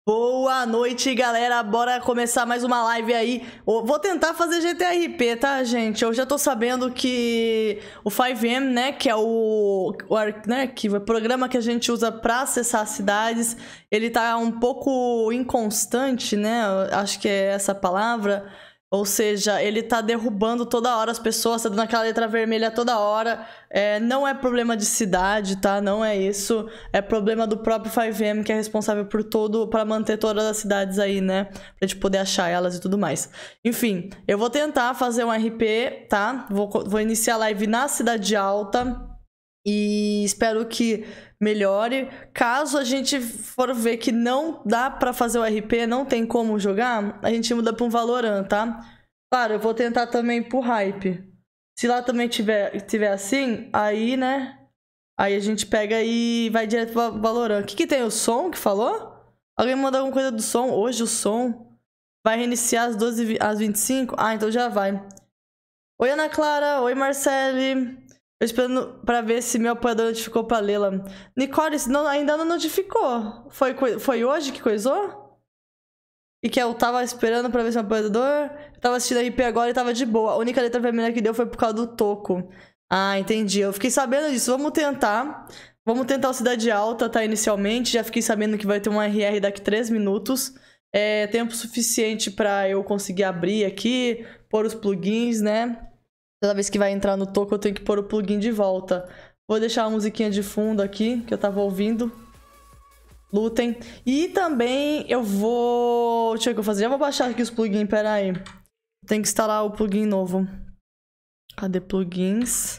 Boa noite, galera. Bora começar mais uma live aí. Vou tentar fazer GTRP, tá, gente? Eu já tô sabendo que o 5M, né, que é o arquivo, o programa que a gente usa pra acessar as cidades, ele tá um pouco inconstante, né? Eu acho que é essa a palavra. Ou seja, ele tá derrubando toda hora as pessoas, tá dando aquela letra vermelha toda hora. Não é problema de cidade, tá? Não é isso. É problema do próprio 5M, que é responsável para manter todas as cidades aí, né? Pra gente poder achar elas e tudo mais. Enfim, eu vou tentar fazer um RP, tá? Vou iniciar a live na Cidade Alta. E espero que melhore. Caso a gente for ver que não dá pra fazer o RP, não tem como jogar, a gente muda pra um Valorant, tá? Claro, eu vou tentar também pro Hype. Se lá também tiver assim, aí, né? Aí a gente pega e vai direto pro Valorant. O que tem o som que falou? Alguém mandou alguma coisa do som? Hoje o som vai reiniciar às 12h25? Ah, então já vai. Oi, Ana Clara. Oi, Marcele. Eu esperando pra ver se meu apoiador notificou pra Lela. Nicole, ainda não notificou. Foi hoje que coisou? E que eu tava esperando pra ver se meu apoiador... Eu tava assistindo a RP agora e tava de boa. A única letra vermelha que deu foi por causa do toco. Ah, entendi. Eu fiquei sabendo disso. Vamos tentar. Vamos tentar o Cidade Alta, tá? Inicialmente. Já fiquei sabendo que vai ter um RR daqui 3 minutos. É tempo suficiente pra eu conseguir abrir aqui, pôr os plugins, né? Toda vez que vai entrar no toco, eu tenho que pôr o plugin de volta. Vou deixar a musiquinha de fundo aqui, que eu tava ouvindo. Lutem. E também eu vou... Deixa eu ver o que eu vou fazer. Já vou baixar aqui os plugins, pera aí. Tem que instalar o plugin novo. Cadê plugins?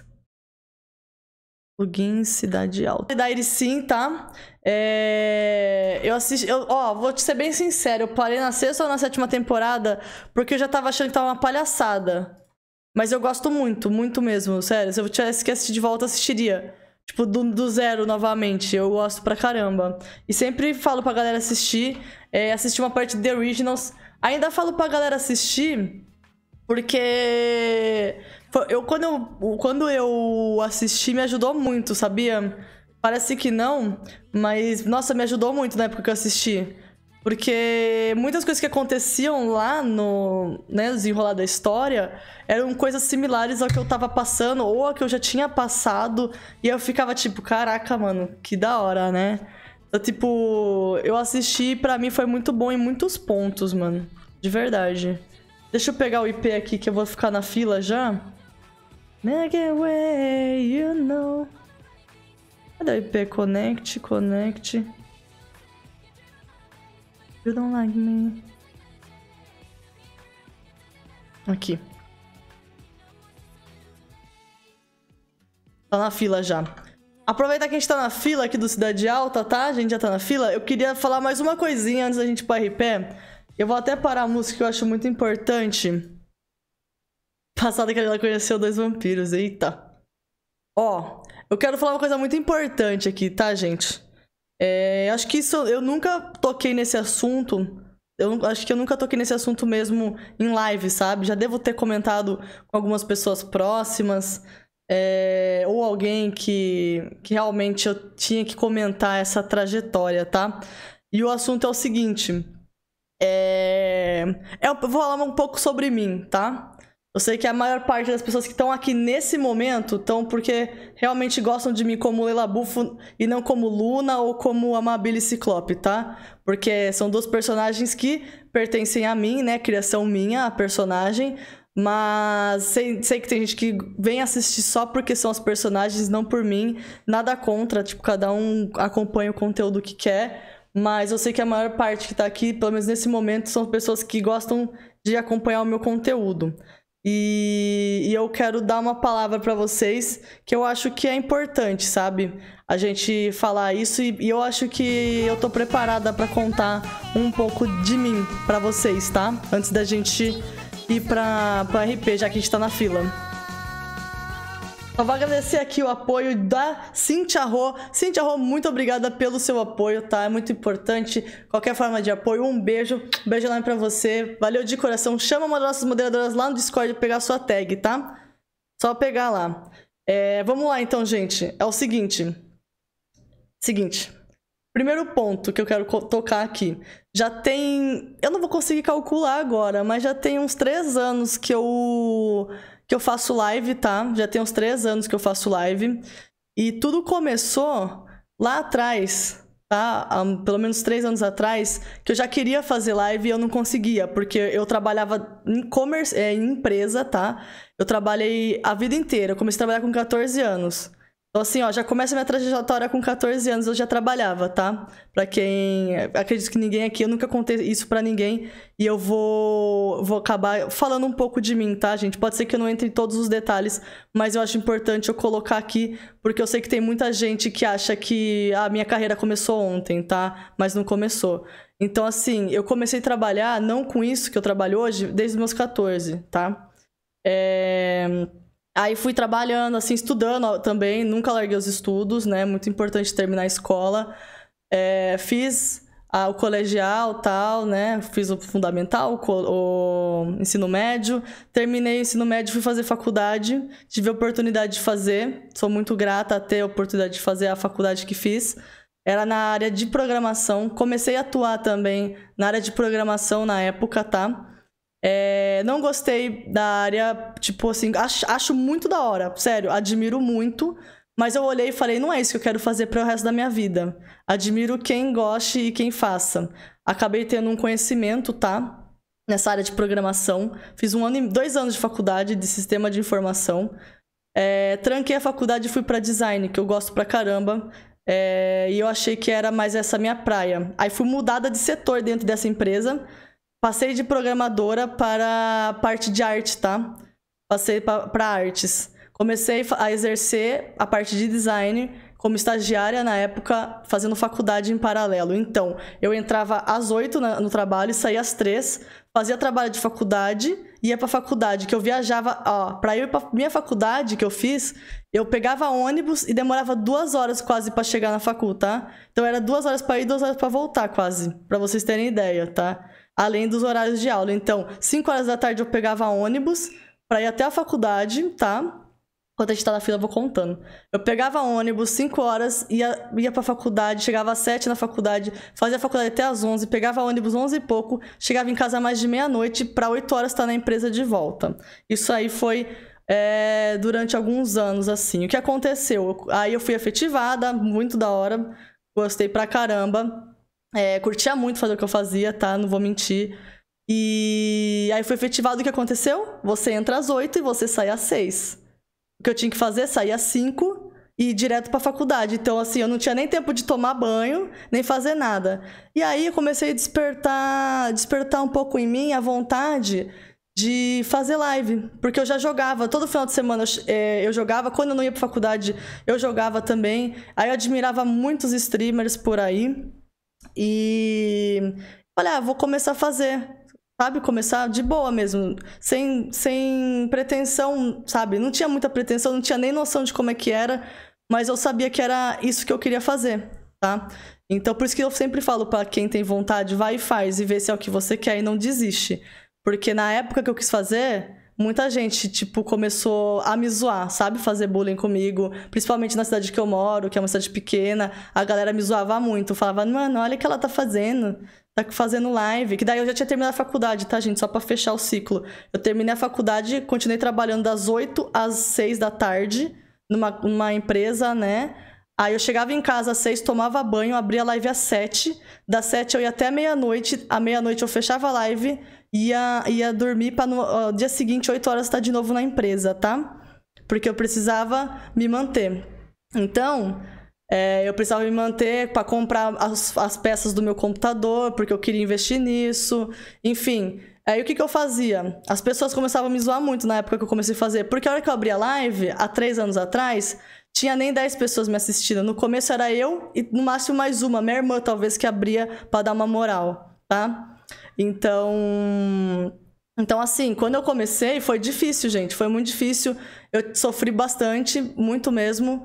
Plugins Cidade Alta. Da Sim, tá? Eu assisti... vou te ser bem sincero. Eu parei na 6ª ou na 7ª temporada porque eu já tava achando que tava uma palhaçada. Mas eu gosto muito, muito mesmo, sério. Se eu tivesse que assistir de volta, eu assistiria. Tipo, do zero novamente. Eu gosto pra caramba. E sempre falo pra galera assistir. Assistir uma parte de The Originals. Ainda falo pra galera assistir, porque... Quando eu assisti, me ajudou muito, sabia? Parece que não, mas, nossa, me ajudou muito na época que eu assisti. Porque muitas coisas que aconteciam lá no desenrolar da história eram coisas similares ao que eu tava passando ou ao que eu já tinha passado. E eu ficava tipo, caraca, mano, que da hora, né? Então, tipo, eu assisti e pra mim foi muito bom em muitos pontos, mano. De verdade. Deixa eu pegar o IP aqui que eu vou ficar na fila já. Make way, you know. Cadê o IP? Connect. You don't like me. Aqui. Tá na fila já. Aproveitar que a gente tá na fila aqui do Cidade Alta, tá? A gente já tá na fila. Eu queria falar mais uma coisinha antes da gente ir pro RP. Eu vou até parar a música que eu acho muito importante. Passada que ela conheceu 2 vampiros. Eita. Eu quero falar uma coisa muito importante aqui, tá, gente? Acho que isso... Eu nunca toquei nesse assunto. Acho que eu nunca toquei nesse assunto mesmo em live, sabe? Já devo ter comentado com algumas pessoas próximas. Ou alguém que realmente eu tinha que comentar essa trajetória, tá? E o assunto é o seguinte. Eu vou falar um pouco sobre mim, tá? Eu sei que a maior parte das pessoas que estão aqui nesse momento estão porque realmente gostam de mim como Lela Bufo e não como Luna ou como Amabile Ciclope, tá? Porque são 2 personagens que pertencem a mim, né? Criação minha, a personagem. Mas sei que tem gente que vem assistir só porque são os personagens, não por mim. Nada contra, tipo, cada um acompanha o conteúdo que quer. Mas eu sei que a maior parte que tá aqui, pelo menos nesse momento, são pessoas que gostam de acompanhar o meu conteúdo. E eu quero dar uma palavra pra vocês que eu acho que é importante, sabe? A gente falar isso e eu acho que eu tô preparada pra contar um pouco de mim pra vocês, tá? Antes da gente ir pra RP, já que a gente tá na fila. Eu vou agradecer aqui o apoio da Cintia Rô. Cintia Rô, muito obrigada pelo seu apoio, tá? É muito importante. Qualquer forma de apoio, um beijo. Um beijo enorme pra você. Valeu de coração. Chama uma das nossas moderadoras lá no Discord pra pegar a sua tag, tá? Só pegar lá. Vamos lá então, gente. É o seguinte. primeiro ponto que eu quero tocar aqui. Já tem... Eu não vou conseguir calcular agora, mas já tem uns 3 anos que eu faço live, tá? Já tem uns 3 anos que eu faço live. E tudo começou lá atrás, tá? Pelo menos 3 anos atrás, que eu já queria fazer live e eu não conseguia, porque eu trabalhava em empresa, tá? Eu trabalhei a vida inteira, eu comecei a trabalhar com 14 anos. Então, assim, ó, já começa a minha trajetória com 14 anos, eu já trabalhava, tá? Pra quem... Acredito que ninguém aqui, eu nunca contei isso pra ninguém. E eu vou acabar falando um pouco de mim, tá, gente? Pode ser que eu não entre em todos os detalhes, mas eu acho importante eu colocar aqui, porque eu sei que tem muita gente que acha que a minha carreira começou ontem, tá? Mas não começou. Então, assim, eu comecei a trabalhar, não com isso que eu trabalho hoje, desde os meus 14, tá? Aí fui trabalhando, assim, estudando também, nunca larguei os estudos, né? Muito importante terminar a escola. Fiz o colegial, tal, né? Fiz o fundamental, o ensino médio. Terminei o ensino médio, fui fazer faculdade. Tive a oportunidade de fazer. Sou muito grata a ter a oportunidade de fazer a faculdade que fiz. Era na área de programação. Comecei a atuar também na área de programação na época, tá? Não gostei da área, tipo assim, acho muito da hora, sério, admiro muito, mas eu olhei e falei, não é isso que eu quero fazer para o resto da minha vida. Admiro quem goste e quem faça. Acabei tendo um conhecimento, tá? Nessa área de programação. Fiz 2 anos de faculdade de sistema de informação. Tranquei a faculdade e fui para design, que eu gosto pra caramba. E eu achei que era mais essa minha praia. Aí fui mudada de setor dentro dessa empresa. Passei de programadora para a parte de arte, tá? Passei para artes. Comecei a exercer a parte de design como estagiária na época, fazendo faculdade em paralelo. Então, eu entrava às 8 no trabalho e saía às 3, fazia trabalho de faculdade, ia para a faculdade, que eu viajava... Para ir para minha faculdade que eu fiz, eu pegava ônibus e demorava 2 horas quase para chegar na facu, tá? Então, era 2 horas para ir e 2 horas para voltar quase, para vocês terem ideia, tá? Além dos horários de aula. Então, 5 horas da tarde eu pegava ônibus para ir até a faculdade, tá? Enquanto a gente tá na fila, eu vou contando. Eu pegava ônibus, 5 horas, ia pra faculdade, chegava às 7 na faculdade, fazia a faculdade até às 11, pegava ônibus 11 e pouco, chegava em casa mais de meia-noite, pra 8 horas estar na empresa de volta. Isso aí foi durante alguns anos, assim. O que aconteceu? Aí eu fui efetivada, muito da hora, gostei pra caramba. Curtia muito fazer o que eu fazia, tá? Não vou mentir. E aí foi efetivado. O que aconteceu? Você entra às 8 e você sai às 6. O que eu tinha que fazer? Sair às 5 e ir direto pra faculdade. Então, assim, eu não tinha nem tempo de tomar banho, nem fazer nada. E aí eu comecei a despertar um pouco em mim a vontade de fazer live. Porque eu já jogava, todo final de semana eu jogava. Quando eu não ia pra faculdade, eu jogava também. Aí eu admirava muitos streamers por aí. E falei, vou começar a fazer, sabe? Começar de boa mesmo, sem pretensão, sabe? Não tinha muita pretensão, não tinha nem noção de como é que era, mas eu sabia que era isso que eu queria fazer, tá? Então, por isso que eu sempre falo pra quem tem vontade, vai e faz, e vê se é o que você quer e não desiste. Porque na época que eu quis fazer... Muita gente, tipo, começou a me zoar, sabe? Fazer bullying comigo. Principalmente na cidade que eu moro, que é uma cidade pequena. A galera me zoava muito. Falava, mano, olha o que ela tá fazendo. Tá fazendo live. Que daí eu já tinha terminado a faculdade, tá, gente? Só pra fechar o ciclo. Eu terminei a faculdade, continuei trabalhando das 8 às 6 da tarde. Numa empresa, né? Aí eu chegava em casa às 6, tomava banho, abria a live às 7. Das 7 eu ia até meia-noite. À meia-noite eu fechava a live... Ia dormir para no dia seguinte, 8 horas, estar de novo na empresa, tá? Porque eu precisava me manter. Então, eu precisava me manter para comprar as peças do meu computador, porque eu queria investir nisso. Enfim, aí o que eu fazia? As pessoas começavam a me zoar muito na época que eu comecei a fazer. Porque a hora que eu abri a live, há 3 anos atrás, tinha nem 10 pessoas me assistindo. No começo era eu e no máximo mais uma, minha irmã talvez, que abria para dar uma moral, tá? Então, assim, quando eu comecei, foi difícil, gente. Foi muito difícil. Eu sofri bastante, muito mesmo.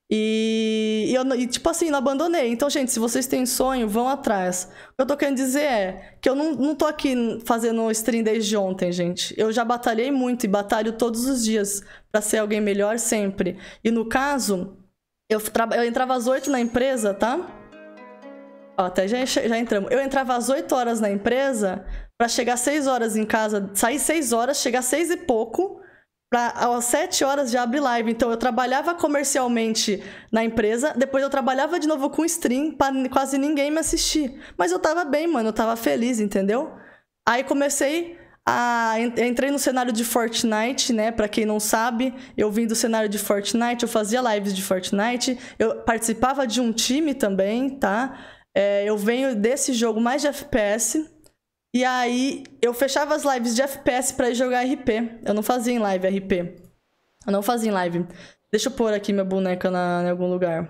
E tipo assim, não abandonei. Então, gente, se vocês têm sonho, vão atrás. O que eu tô querendo dizer é que eu não tô aqui fazendo stream desde ontem, gente. Eu já batalhei muito e batalho todos os dias pra ser alguém melhor sempre. E no caso, eu entrava às 8 na empresa, tá? Ó, até já entramos. Eu entrava às 8 horas na empresa pra chegar 6 horas em casa, sair 6 horas, chegar 6 e pouco, pra às 7 horas já abrir live. Então eu trabalhava comercialmente na empresa, depois eu trabalhava de novo com stream pra quase ninguém me assistir. Mas eu tava bem, mano, eu tava feliz, entendeu? Aí comecei entrei no cenário de Fortnite, né? Pra quem não sabe, eu vim do cenário de Fortnite, eu fazia lives de Fortnite, eu participava de um time também, tá? Eu venho desse jogo mais de FPS. E aí, eu fechava as lives de FPS pra ir jogar RP. Eu não fazia em live RP. Eu não fazia em live. Deixa eu pôr aqui minha boneca em algum lugar.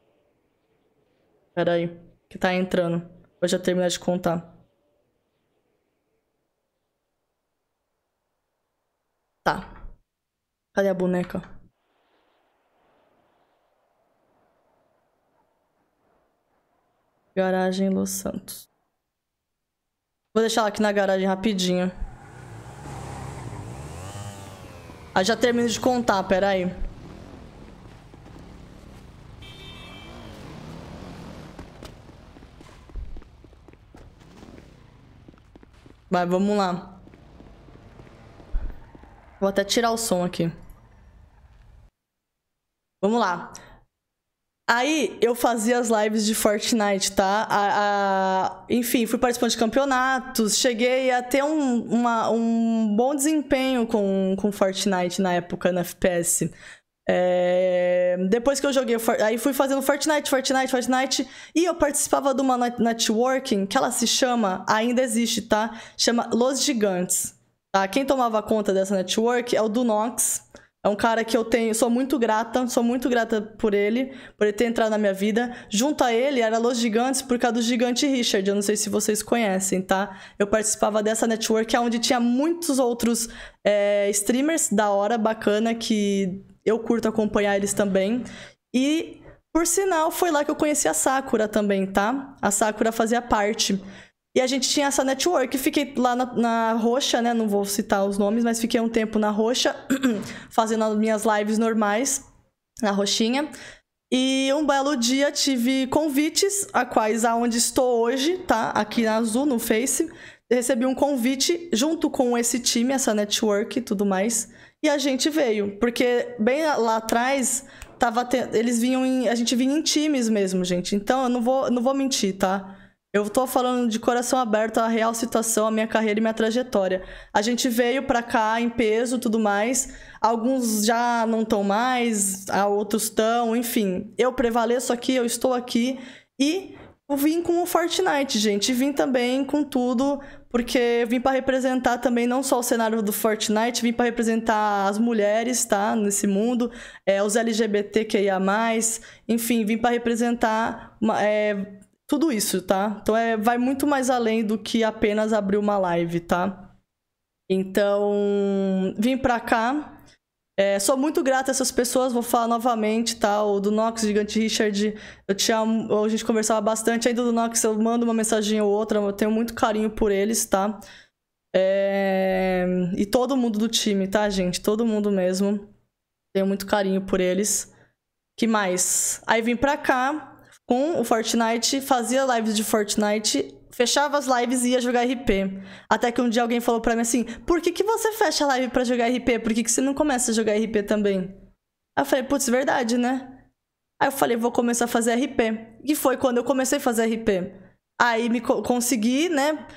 Pera aí, que tá entrando. Vou já terminar de contar. Tá. Cadê a boneca? Garagem Los Santos. Vou deixar ela aqui na garagem rapidinho. Ah, já termino de contar, pera aí. Vai, vamos lá. Vou até tirar o som aqui. Vamos lá. Aí, eu fazia as lives de Fortnite, tá? Enfim, fui participando de campeonatos, cheguei a ter um bom desempenho com Fortnite na época, no FPS. Depois que eu joguei, aí fui fazendo Fortnite, e eu participava de uma networking, que ela se chama, ainda existe, tá? Chama Los Gigantes, tá? Quem tomava conta dessa network é o Dunox. É um cara que eu sou muito grata por ele ter entrado na minha vida. Junto a ele, era Los Gigantes por causa do Gigante Richard, eu não sei se vocês conhecem, tá? Eu participava dessa network, onde tinha muitos outros streamers da hora, bacana, que eu curto acompanhar eles também. E, por sinal, foi lá que eu conheci a Sakura também, tá? A Sakura fazia parte. E a gente tinha essa network. Fiquei lá na Roxa, né? Não vou citar os nomes, mas fiquei um tempo na Roxa, fazendo as minhas lives normais, na Roxinha. E um belo dia tive convites, a quais aonde estou hoje, tá? Aqui na Azul, no Face. Eu recebi um convite junto com esse time, essa network e tudo mais. E a gente veio, porque bem lá atrás, a gente vinha em times mesmo, gente. Então eu não vou mentir, tá? Eu tô falando de coração aberto a real situação, a minha carreira e minha trajetória. A gente veio pra cá em peso e tudo mais. Alguns já não estão mais, outros estão, enfim. Eu prevaleço aqui, eu estou aqui. E eu vim com o Fortnite, gente. Vim também com tudo, porque eu vim pra representar também não só o cenário do Fortnite, vim pra representar as mulheres, tá? Nesse mundo, os LGBTQIA+, enfim, vim pra representar... tudo isso, tá? Então vai muito mais além do que apenas abrir uma live, tá? Então, vim pra cá. Sou muito grata a essas pessoas, vou falar novamente, tá? O Dunox, Gigante Richard, eu te amo, a gente conversava bastante. Aí do Dunox eu mando uma mensagem ou outra, eu tenho muito carinho por eles, tá? E todo mundo do time, tá, gente? Todo mundo mesmo. Tenho muito carinho por eles. Que mais? Aí vim pra cá com o Fortnite, fazia lives de Fortnite, fechava as lives e ia jogar RP. Até que um dia alguém falou pra mim assim, por que você fecha a live pra jogar RP? Por que você não começa a jogar RP também? Aí eu falei, putz, verdade, né? Aí eu falei, vou começar a fazer RP. E foi quando eu comecei a fazer RP. Aí consegui, né,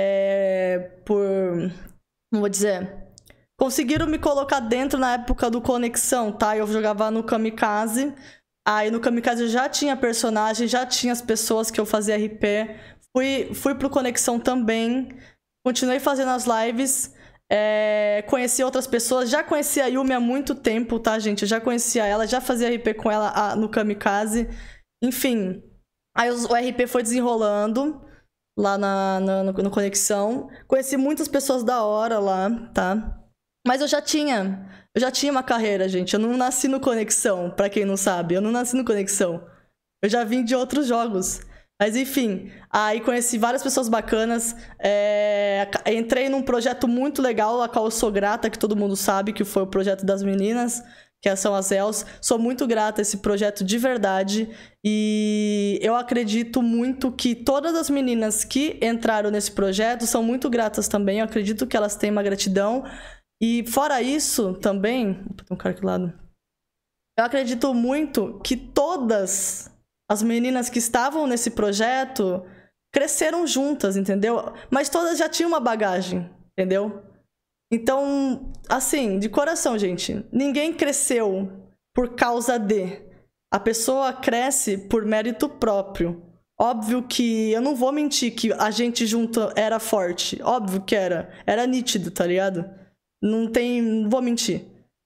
como vou dizer... Conseguiram me colocar dentro na época do Conexão, tá? Eu jogava no Kamikaze... Aí no Kamikaze eu já tinha personagem, já tinha as pessoas que eu fazia RP. Fui pro Conexão também. Continuei fazendo as lives. Conheci outras pessoas. Já conhecia a Yumi há muito tempo, tá, gente? Eu já conhecia ela, já fazia RP com ela no Kamikaze. Enfim. Aí o RP foi desenrolando lá no Conexão. Conheci muitas pessoas da hora lá, tá? Mas eu já tinha uma carreira, gente. Eu não nasci no Conexão, pra quem não sabe. Eu não nasci no Conexão. Eu já vim de outros jogos. Mas enfim, aí conheci várias pessoas bacanas. Entrei num projeto muito legal, a qual eu sou grata, que todo mundo sabe, que foi o projeto das meninas. que são as ELs. Sou muito grata a esse projeto de verdade. E eu acredito muito que todas as meninas que entraram nesse projeto são muito gratas também. Eu acredito que elas têm uma gratidão. E fora isso, também... Opa, tem um cara aqui do lado. Eu acredito muito que todas as meninas que estavam nesse projeto cresceram juntas, entendeu? Mas todas já tinham uma bagagem, entendeu? Então, assim, de coração, gente, ninguém cresceu por causa de. A pessoa cresce por mérito próprio. Óbvio que eu não vou mentir que a gente junto era forte. Óbvio que era. Era nítido, tá ligado? Não vou mentir.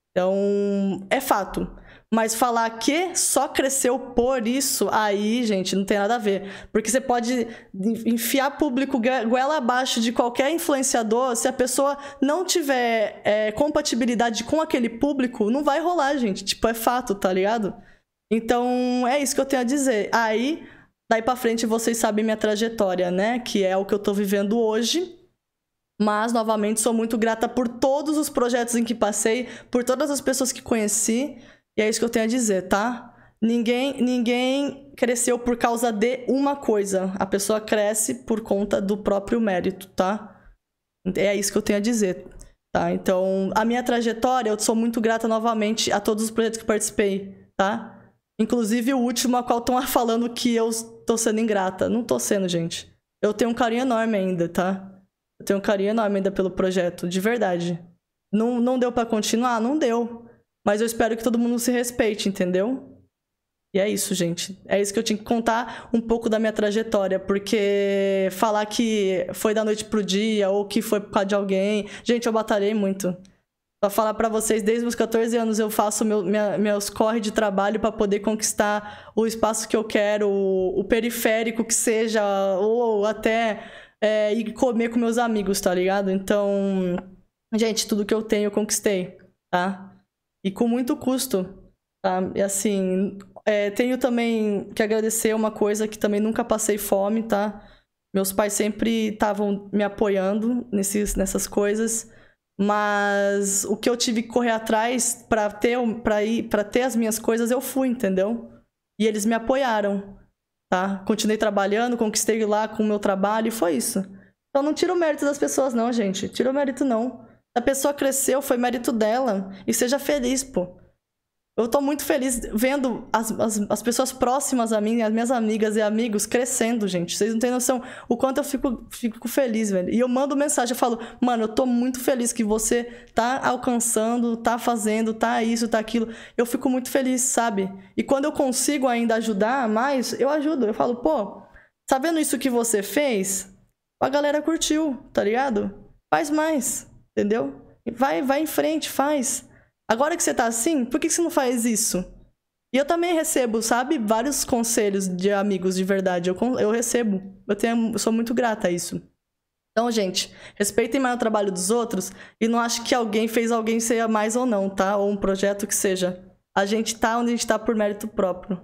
Então, é fato. Mas falar que só cresceu por isso, aí, gente, não tem nada a ver. Porque você pode enfiar público goela abaixo de qualquer influenciador, se a pessoa não tiver compatibilidade com aquele público, não vai rolar, gente. Tipo, é fato, tá ligado? Então, é isso que eu tenho a dizer. Aí, daí pra frente, vocês sabem minha trajetória, né? Que é o que eu tô vivendo hoje. Mas, novamente, sou muito grata por todos os projetos em que passei, por todas as pessoas que conheci. E é isso que eu tenho a dizer, tá? Ninguém cresceu por causa de uma coisa. A pessoa cresce por conta do próprio mérito, tá? É isso que eu tenho a dizer, tá? Então, a minha trajetória, eu sou muito grata novamente a todos os projetos que participei, tá? Inclusive o último, a qual estão falando que eu tô sendo ingrata. Não tô sendo, gente. Eu tenho um carinho enorme ainda, tá? Eu tenho um carinho enorme ainda pelo projeto, de verdade. Não deu pra continuar? Não deu. Mas eu espero que todo mundo se respeite, entendeu? E é isso, gente. É isso que eu tinha que contar um pouco da minha trajetória. Porque falar que foi da noite pro dia ou que foi por causa de alguém... Gente, eu batalhei muito. Pra falar pra vocês, desde os 14 anos eu faço meus corre de trabalho pra poder conquistar o espaço que eu quero, o periférico que seja, ou até ir comer com meus amigos, tá ligado? Então, gente, tudo que eu tenho eu conquistei, tá? E com muito custo, tá? E assim, tenho também que agradecer uma coisa que também nunca passei fome, tá? Meus pais sempre estavam me apoiando nessas coisas, mas o que eu tive que correr atrás pra ter as minhas coisas, eu fui, entendeu? E eles me apoiaram, tá? Continuei trabalhando, conquistei lá com o meu trabalho e foi isso. Então não tira o mérito das pessoas não, gente. Tira o mérito não. A pessoa cresceu, foi mérito dela. E seja feliz, pô. Eu tô muito feliz vendo as pessoas próximas a mim, as minhas amigas e amigos crescendo, gente. Vocês não têm noção o quanto eu fico feliz, velho. E eu mando mensagem, eu falo, mano, eu tô muito feliz que você tá alcançando, tá fazendo, tá isso, tá aquilo. Eu fico muito feliz, sabe? E quando eu consigo ainda ajudar mais, eu ajudo. Eu falo, pô, sabendo isso que você fez, a galera curtiu, tá ligado? Faz mais. Entendeu? Vai em frente, faz. Agora que você tá assim, por que você não faz isso? E eu também recebo, sabe? Vários conselhos de amigos de verdade. Eu recebo. Eu sou muito grata a isso. Então, gente, respeitem mais o trabalho dos outros e não acho que alguém fez alguém ser mais ou não, tá? Ou um projeto que seja. A gente tá onde a gente tá por mérito próprio.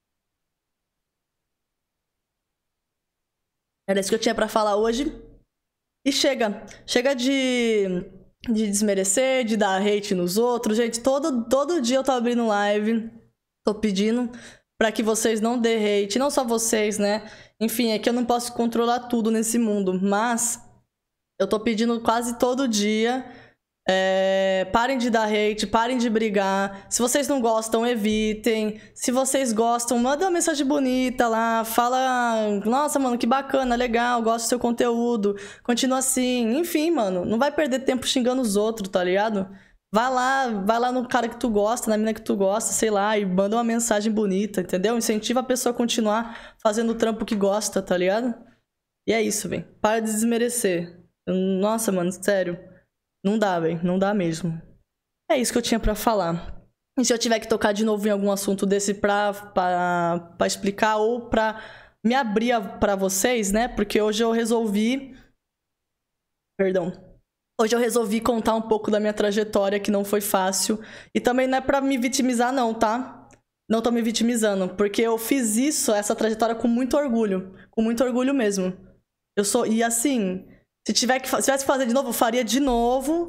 Era isso que eu tinha pra falar hoje. E chega de desmerecer, de dar hate nos outros. Gente, todo dia eu tô abrindo live, tô pedindo pra que vocês não dê hate. Não só vocês, né? Enfim, é que eu não posso controlar tudo nesse mundo. Mas eu tô pedindo quase todo dia. Parem de dar hate, parem de brigar. Se vocês não gostam, evitem. Se vocês gostam, manda uma mensagem bonita lá. Fala, nossa, mano, que bacana, legal, gosto do seu conteúdo. Continua assim. Enfim, mano, não vai perder tempo xingando os outros, tá ligado? Vai lá no cara que tu gosta, na mina que tu gosta, sei lá, e manda uma mensagem bonita, entendeu? Incentiva a pessoa a continuar fazendo o trampo que gosta, tá ligado? E é isso, velho. Para de desmerecer. Nossa, mano, sério. Não dá, velho. Não dá mesmo. É isso que eu tinha pra falar. E se eu tiver que tocar de novo em algum assunto desse pra explicar ou pra me abrir pra vocês, né? Porque hoje eu resolvi... Perdão. Hoje eu resolvi contar um pouco da minha trajetória, que não foi fácil. E também não é pra me vitimizar, não, tá? Não tô me vitimizando. Porque eu fiz essa trajetória com muito orgulho. Com muito orgulho mesmo. E assim... Se tivesse que fazer de novo, eu faria de novo.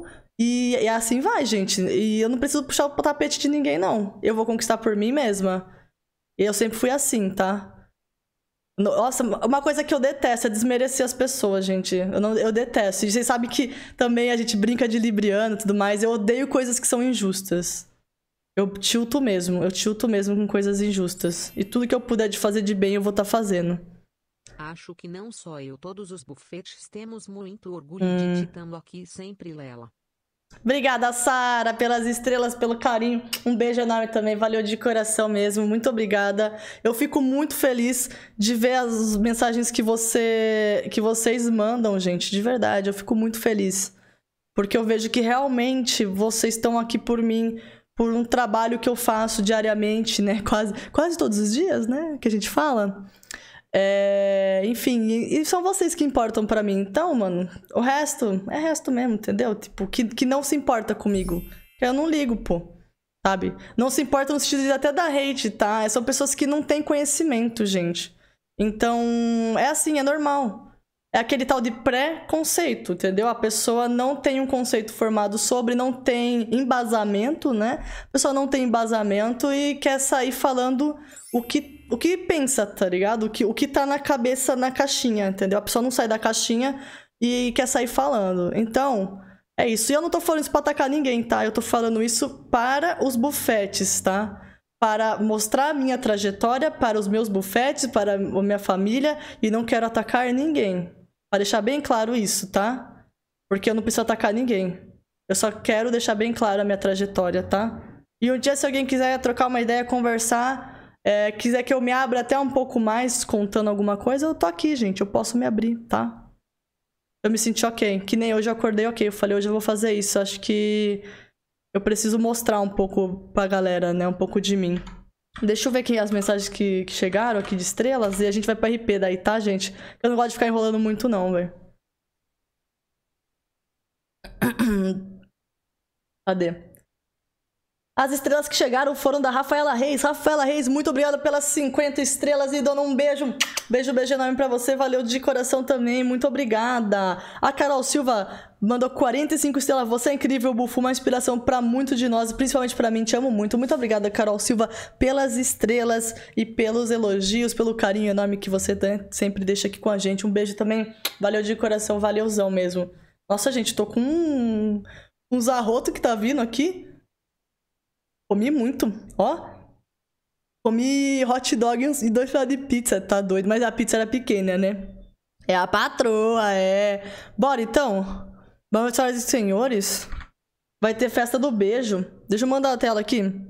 E assim vai, gente. E eu não preciso puxar o tapete de ninguém, não. Eu vou conquistar por mim mesma. E eu sempre fui assim, tá? Nossa, uma coisa que eu detesto é desmerecer as pessoas, gente. Eu detesto. E vocês sabem que também a gente brinca de libriano e tudo mais. Eu odeio coisas que são injustas. Eu tilto mesmo com coisas injustas. E tudo que eu puder de fazer de bem, eu vou estar fazendo. Acho que não só eu, todos os bufetes temos muito orgulho de ti estando aqui sempre, Lela. Obrigada, Sara, pelas estrelas, pelo carinho. Um beijo enorme também, valeu de coração mesmo. Muito obrigada. Eu fico muito feliz de ver as mensagens que vocês mandam, gente, de verdade. Eu fico muito feliz. Porque eu vejo que realmente vocês estão aqui por mim, por um trabalho que eu faço diariamente, né? Quase todos os dias, né? Que a gente fala. Enfim, e são vocês que importam pra mim. Então, mano, o resto é resto mesmo, entendeu? Tipo, que não se importa comigo. Eu não ligo, pô. Sabe? Não se importa no sentido de até dar hate, tá? São pessoas que não têm conhecimento, gente. Então, é assim, é normal. É aquele tal de pré-conceito, entendeu? A pessoa não tem um conceito formado sobre, não tem embasamento, né? A pessoa não tem embasamento e quer sair falando o que pensa, tá ligado? O que tá na cabeça, na caixinha, entendeu? A pessoa não sai da caixinha e quer sair falando. Então, é isso. E eu não tô falando isso pra atacar ninguém, tá? Eu tô falando isso para os bufetes, tá? Para mostrar a minha trajetória, para os meus bufetes, para a minha família, e não quero atacar ninguém. Pra deixar bem claro isso, tá? Porque eu não preciso atacar ninguém. Eu só quero deixar bem claro a minha trajetória, tá? E um dia, se alguém quiser trocar uma ideia, conversar, quiser que eu me abra até um pouco mais contando alguma coisa, eu tô aqui, gente. Eu posso me abrir, tá? Eu me senti ok. Que nem hoje eu acordei ok. Eu falei, hoje eu vou fazer isso. Acho que eu preciso mostrar um pouco pra galera, né? Um pouco de mim. Deixa eu ver aqui as mensagens que chegaram aqui de estrelas e a gente vai pra RP daí, tá, gente? Eu não gosto de ficar enrolando muito, não, velho. Cadê? As estrelas que chegaram foram da Rafaela Reis. Rafaela Reis, muito obrigada pelas 50 estrelas e dona um beijo. Beijo enorme pra você. Valeu de coração também. Muito obrigada. A Carol Silva mandou 45 estrelas. Você é incrível, Bufo. Uma inspiração pra muito de nós, principalmente pra mim. Te amo muito. Muito obrigada, Carol Silva, pelas estrelas e pelos elogios, pelo carinho enorme que você sempre deixa aqui com a gente. Um beijo também. Valeu de coração. Valeuzão mesmo. Nossa, gente, tô com uns arrotos que tá vindo aqui. Comi muito, ó. Comi hot dog e 2 pedaços de pizza, tá doido? Mas a pizza era pequena, né? É a patroa, é. Bora, então. Vamos, senhoras e senhores. Vai ter festa do beijo. Deixa eu mandar a tela aqui. Deixa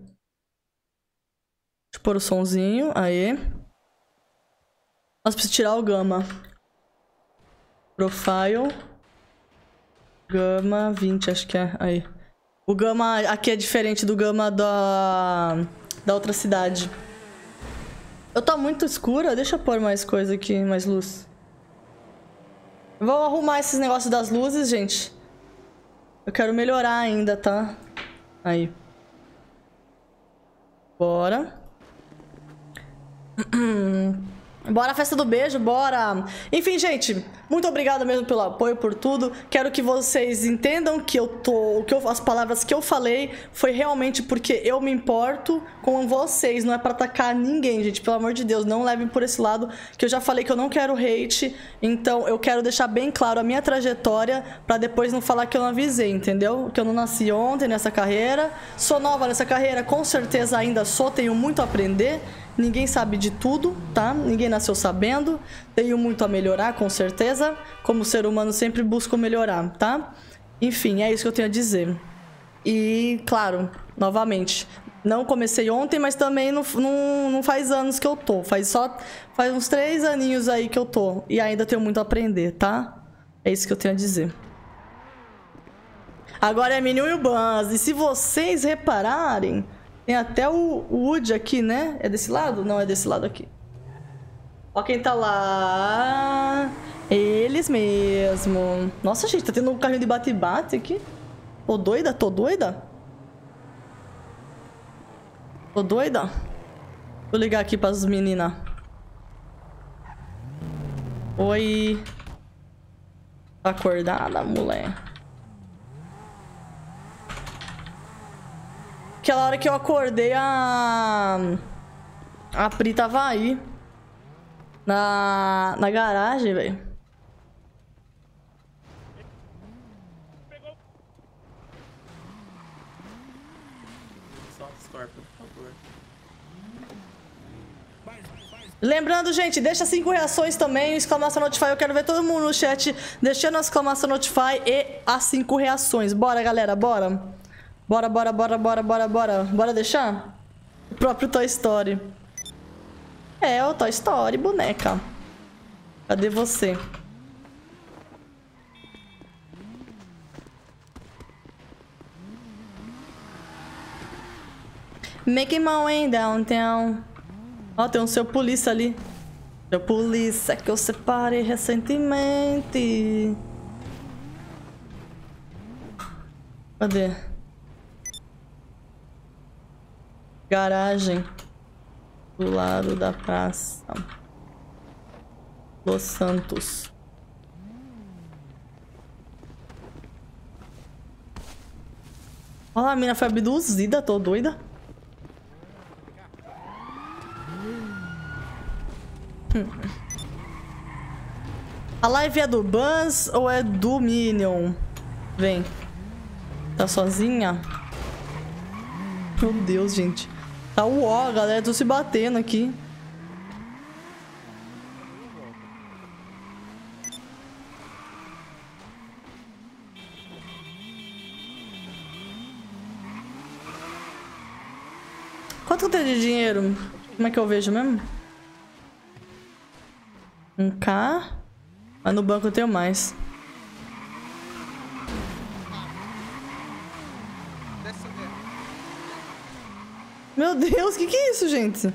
eu pôr o sonzinho, aí. Nós precisamos tirar o gama. Profile. Gama 20, acho que é. Aí. O gama aqui é diferente do gama da outra cidade. Eu tô muito escura. Deixa eu pôr mais coisa aqui, mais luz. Eu vou arrumar esses negócios das luzes, gente. Eu quero melhorar ainda, tá? Aí. Bora. Bora, festa do beijo, bora! Enfim, gente, muito obrigada mesmo pelo apoio, por tudo. Quero que vocês entendam que as palavras que eu falei foi realmente porque eu me importo com vocês, não é pra atacar ninguém, gente. Pelo amor de Deus, não levem por esse lado, que eu já falei que eu não quero hate. Então, eu quero deixar bem claro a minha trajetória pra depois não falar que eu não avisei, entendeu? Que eu não nasci ontem nessa carreira. Sou nova nessa carreira, com certeza ainda sou, tenho muito a aprender. Ninguém sabe de tudo, tá? Ninguém nasceu sabendo. Tenho muito a melhorar, com certeza. Como ser humano, sempre busco melhorar, tá? Enfim, é isso que eu tenho a dizer. E, claro, novamente, não comecei ontem, mas também não faz anos que eu tô. Faz uns 3 aninhos aí que eu tô. E ainda tenho muito a aprender, tá? É isso que eu tenho a dizer. Agora é Minion e o Buzz. E se vocês repararem... Tem até o Woody aqui, né? É desse lado? Não, é desse lado aqui. Ó quem tá lá. Eles mesmo. Nossa, gente, tá tendo um carrinho de bate-bate aqui. Tô doida? Tô doida? Tô doida? Vou ligar aqui pras meninas. Oi. Tá acordada, mulher? Aquela hora que eu acordei, a Pri tava aí. Na garagem, velho. Lembrando, gente, deixa 5 reações também, exclamação Notify. Eu quero ver todo mundo no chat deixando a exclamação Notify e as 5 reações. Bora, galera, bora. Bora, bora, bora, bora, bora, bora. Bora deixar? O próprio Toy Story. É, o Toy Story, boneca. Cadê você? Making my way downtown. Ó, tem um seu polícia ali. Seu polícia que eu separei recentemente. Cadê? Garagem. Do lado da praça. Los Santos. Olha lá, a mina foi abduzida, tô doida. A live é do Buzz ou é do Minion? Vem. Tá sozinha? Meu Deus, gente. Tá o ó, galera. Tô se batendo aqui. Quanto eu tenho de dinheiro? Como é que eu vejo mesmo? 1K. Mas no banco eu tenho mais. Meu Deus, que é isso, gente?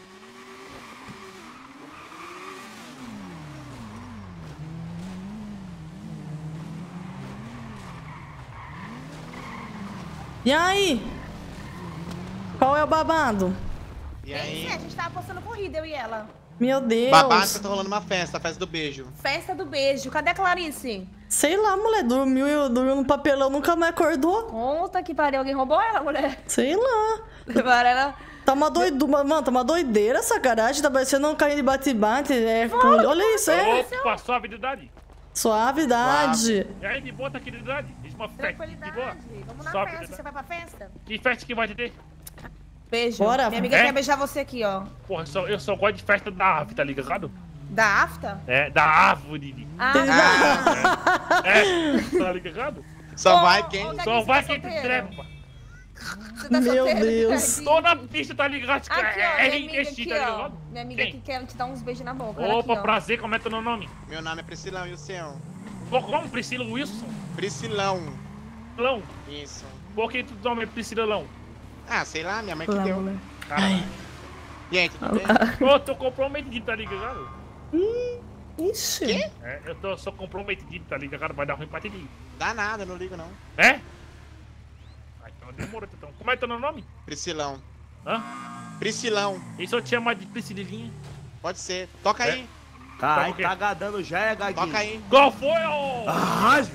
E aí? Qual é o babado? E aí? A gente tava postando corrida, eu e ela. Meu Deus. Babado, tá rolando uma festa, a festa do beijo. Festa do beijo. Cadê a Clarice? Sei lá, mulher. Dormiu no papelão, nunca mais acordou. Puta que pariu. Alguém roubou ela, mulher? Sei lá. Levaram ela... Tá uma doidura, mano, tá uma doideira essa garagem, tá parecendo um carrinho de bate-bate. Olha isso, é. Opa, suavidade. Suavidade. E aí, de boa, tranquilidade. Diz uma festa, de boa. Vamos na Suavidade. festa. Você vai pra festa? Que festa que vai ter? Beijo. Bora. Minha amiga quer beijar você aqui, ó. Porra, eu só gosto de festa da árvore, tá ligado? Da afta? É, da árvore. Ah, Tá ligado? Só vai quem... Só vai quem solteiro? trepa. Você tá Meu solteiro, Deus. Ricardinho? Tô na pista, tá ligado? Aqui, ó, É minha amiga investir, aqui, tá ó. ligado? Minha amiga Quem? que quer te dar uns beijos na boca. Olha Opa, aqui, ó. prazer, como é teu nome? Meu nome é Priscilão e o seu? Como Priscila Wilson? Priscilão. Lão? Isso. Por que tu nome é Priscila? Ah, sei lá, minha mãe que deu. Caralho. E aí, tudo bem? Eu tô comprometido, tá ligado? Ixi. Quê? É, sou comprometido, tá ligado? Vai dar ruim pra ti. Dá nada, não ligo não. É? Ah, então demorou, então. Como é teu nome? Priscilão. Hã? Priscilão. E se eu te chamar de Priscilinha? Pode ser. Toca aí. Ai, o quê? tá gadando já, é gaguinho. Toca aí. Qual foi, ô? Arrasga!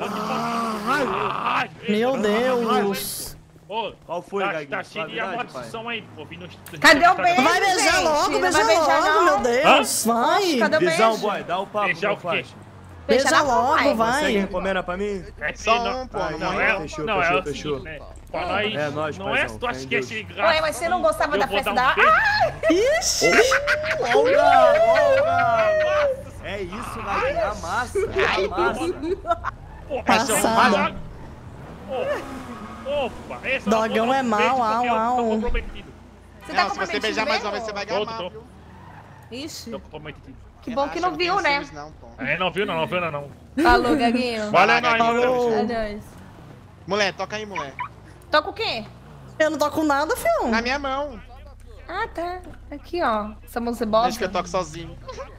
Meu Deus. Ô, Qual foi, tá, gaguinho? tá cheio de Suavidade, maldição aí, pô. Vindo Cadê o beijo, Vai beijar gente? logo, Não beija vai beijar, logo, não? meu Deus. Vai. Cadê o Visão, beijo? boy, dá um papo, Beijar meu o quê? faixa. Beijar Beija na mão, logo, Consegue vai. encomenda pra mim? É, Só não, um, pô, não, não é, fechou, não, fechou, é o fechou. seguinte, né? Pra nós, É nóis, não é paizão, se tu acha fé em que é Deus. chegar. Ué, mas você não gostava eu da vou festa dar da... um beijo. Ixi. Olga, Olga! É isso, gaguinho, amassa, amassa. Pô, Passada. Opa, esse Dogão é mau, au, au. Tô comprometido. Você tá Não, se você beijar mais uma vez, você vai ganhar Tô. viu? Ixi, Tô comprometido. que bom que não viu, né? Não, pô. É, não viu, não. Alô, Gaguinho. Valeu, não, Falou. É nóis. Mulher, toca aí, mulher. Toca o quê? Eu não tô com nada, filho. Na minha mão. Ah, tá. Aqui, ó. Essa música Deixa que eu bosta. toco sozinho.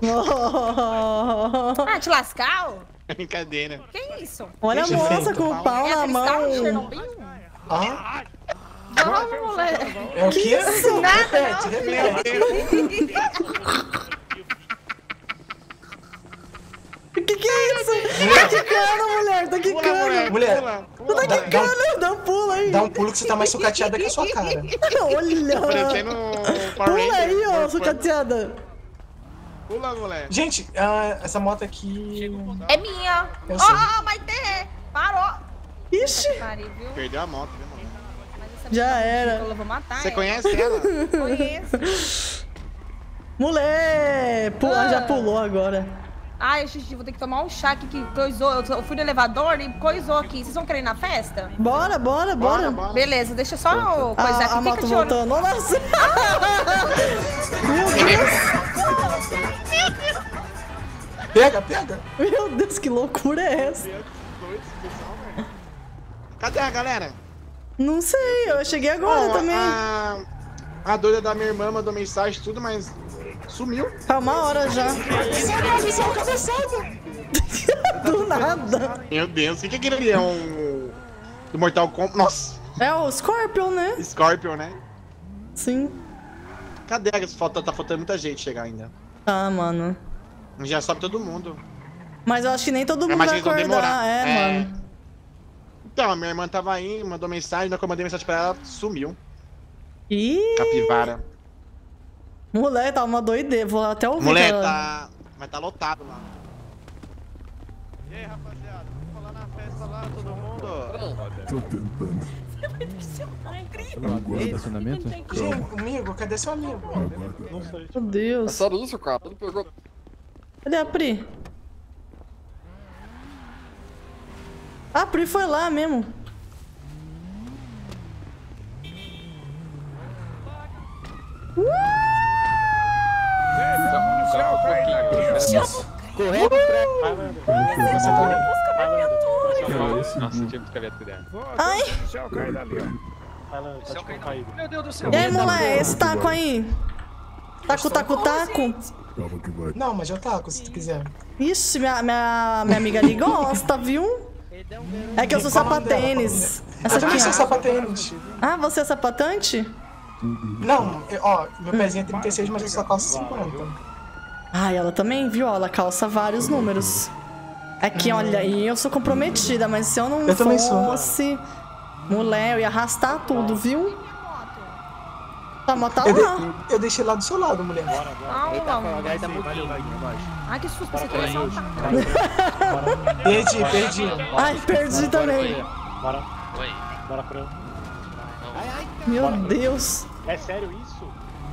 Ah, te lascar? Ó? Brincadeira. Que isso? Olha a Deixa eu moça ver. com o pau É a na Cristal de mão. Chernobyl? Ah, Vamos, moleque. é o quê? Nada, não. Que é isso? Tá quicando, mulher, tá quicando. Mulher, Tu tá quicando, dá um pulo aí. Dá um pulo que você tá mais sucateada que a sua cara. Olha. Parecendo um Power Pula Ranger. aí, ó, sucateada. Pula, mulher. Gente, essa moto aqui... É minha. Eu sei. Ó, vai ter. Parou. Ixi, Pare, viu? Perdeu a moto, viu, mulher? Mas essa já menina era. Eu vou matar Você ela. conhece ela? Conheço. mulher. Já pulou agora. Ai, Xixi, vou ter que tomar um chá aqui que coisou. Eu fui no elevador e coisou aqui. Vocês vão querer ir na festa? Bora. Bora. Beleza, deixa só eu coisar aqui. A Fica moto de olho. voltando. Nossa. Pega. Meu Deus, que loucura é essa? Cadê a galera? Não sei, eu cheguei agora Ó, também. A doida da minha irmã mandou mensagem e tudo, mas sumiu. Tá uma hora já. Do nada. Meu Deus, o que é aquele leão do Mortal Kombat? Nossa, É o Scorpion, né? Scorpion, né? Sim. Cadê as fotos? Tá faltando muita gente chegar ainda. Tá, mano. Já sobe todo mundo. Mas eu acho que nem todo mundo Mas vai eles vão acordar. demorar. Mano. Então, a minha irmã tava aí, mandou mensagem, na hora que eu mandei mensagem pra ela, sumiu. Ih, Capivara. mulher, tá uma doideira. Vou até ouvir. Mulher, ela. tá. Mas tá lotado lá. E aí, rapaziada? Vamos lá na festa lá, todo mundo. Tô tentando. Agora estacionamento? Gente, amigo, cadê seu amigo? Não sei. Meu Deus. Sério isso, cara? Ele pegou. Cadê a Pri? A Pri foi lá mesmo. Correndo Você também. Nossa, tinha que ficar cuidado. Ai. O céu caiu dali, ó. Meu Deus do céu. E aí, mulher, esse taco aí? Taco. Calma que vai. Não, mas eu taco, se tu quiser. Ixi, minha amiga ali gosta, viu? É que eu sou Qual o nome dela? sapatênis. Eu Essa também aqui, sou ó. sapatênis. Ah, você é sapatante? Não, ó, meu pezinho é 36, mas eu só calço 50. Ah, ela também, viu? Ela calça vários números. Aqui, olha aí, eu sou comprometida, mas se eu não Eu também sou. fosse... Mulher, eu ia arrastar tudo, viu? Tá, moto tá Eu, lá. eu deixei lá do seu lado, mulher. Calma. Valeu, Ai, que susto. Você queria soltar. Perdi. Ai, perdi também. Bora pra... Meu Deus. É sério isso?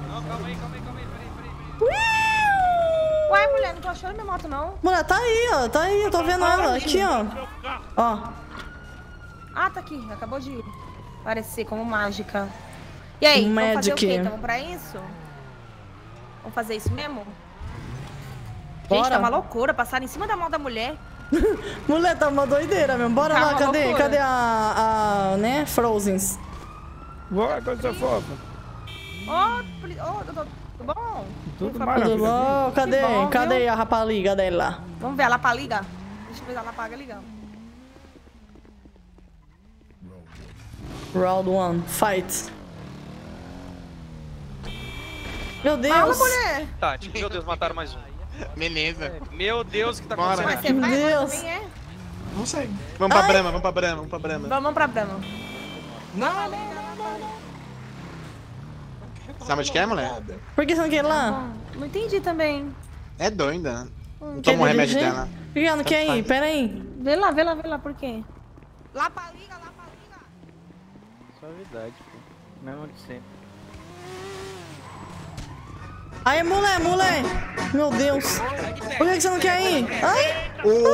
Ué, mulher, não tô achando minha moto, não. Mulher, tá aí, ó. Tá aí, eu tô vendo ela. Aqui, ó. Ó. Ah, tá aqui. Acabou de aparecer como mágica. E aí, vamos fazer o Magic. quê? Tamo pra isso? Vamos fazer isso mesmo? Bora. Gente, tá uma loucura. Passar em cima da mão da mulher. Mulher, tá uma doideira mesmo. Bora Tá lá, uma cadê? loucura. Cadê né? Frozens. Boa, coisa fofa. Tudo bom? Tudo Tudo maravilha. bom? Cadê? Que bom, Cadê viu? a rapaliga dela? Vamos ver, ela pra ligar. Deixa eu ver se ela paga ligando. Round 1, fight. Meu Fala, Deus. mulher! Tá, meu Deus, mataram mais um. Beleza. Meu Deus, o que tá Bora. acontecendo Mas aqui? você vai Deus. também, é? Não sei. Vamos pra Ai. Brahma, vamos pra Brahma, vamos pra Brahma. Vamos pra Brahma. Não. Sabe onde que é, mulher? Por que você não quer ir lá? Não entendi também. É doida. Não Quer toma o remédio dirigir? dela. Por que ela não quer ir? Pera aí. Vê lá, por quê? Lá pra liga. Suavidade, pô. Mesmo de sempre. Aí, mulher. Meu Deus. Por que você não quer ir? Ai.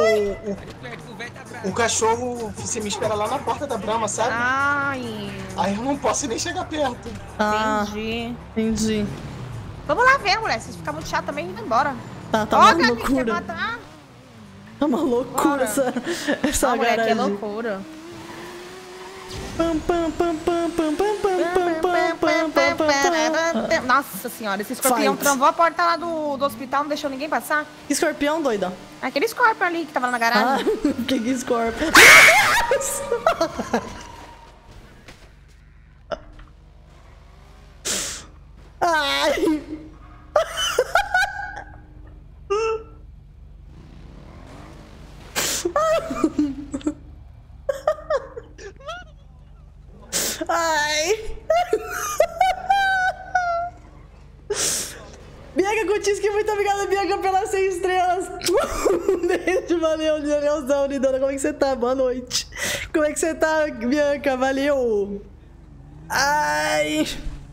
O cachorro se me espera lá na porta da Brahma, sabe? Ai, Aí eu não posso nem chegar perto. Ah, entendi. entendi. Vamos lá ver, mulher. Se ficar muito chato também, vai embora. Tá Ó, uma Gabi, quer loucura. matar? Tá uma loucura Bora. essa Não, mulher, que é garagem. loucura. Pam, pam, pam, pam, pam, pam, pam, pam, pam, pam, pam. Nossa senhora, esse escorpião Fight. travou a porta lá do hospital, não deixou ninguém passar. Escorpião, doida. Aquele escorpião ali que tava na Ah, garagem. que escorpião. Ai. Ai. Bianca Kutinski, muito obrigada, Bianca, pelas 6 estrelas. Um beijo, valeu, Danielzão, lindona. Como é que você tá? Boa noite. Como é que você tá, Bianca? Valeu. Ai.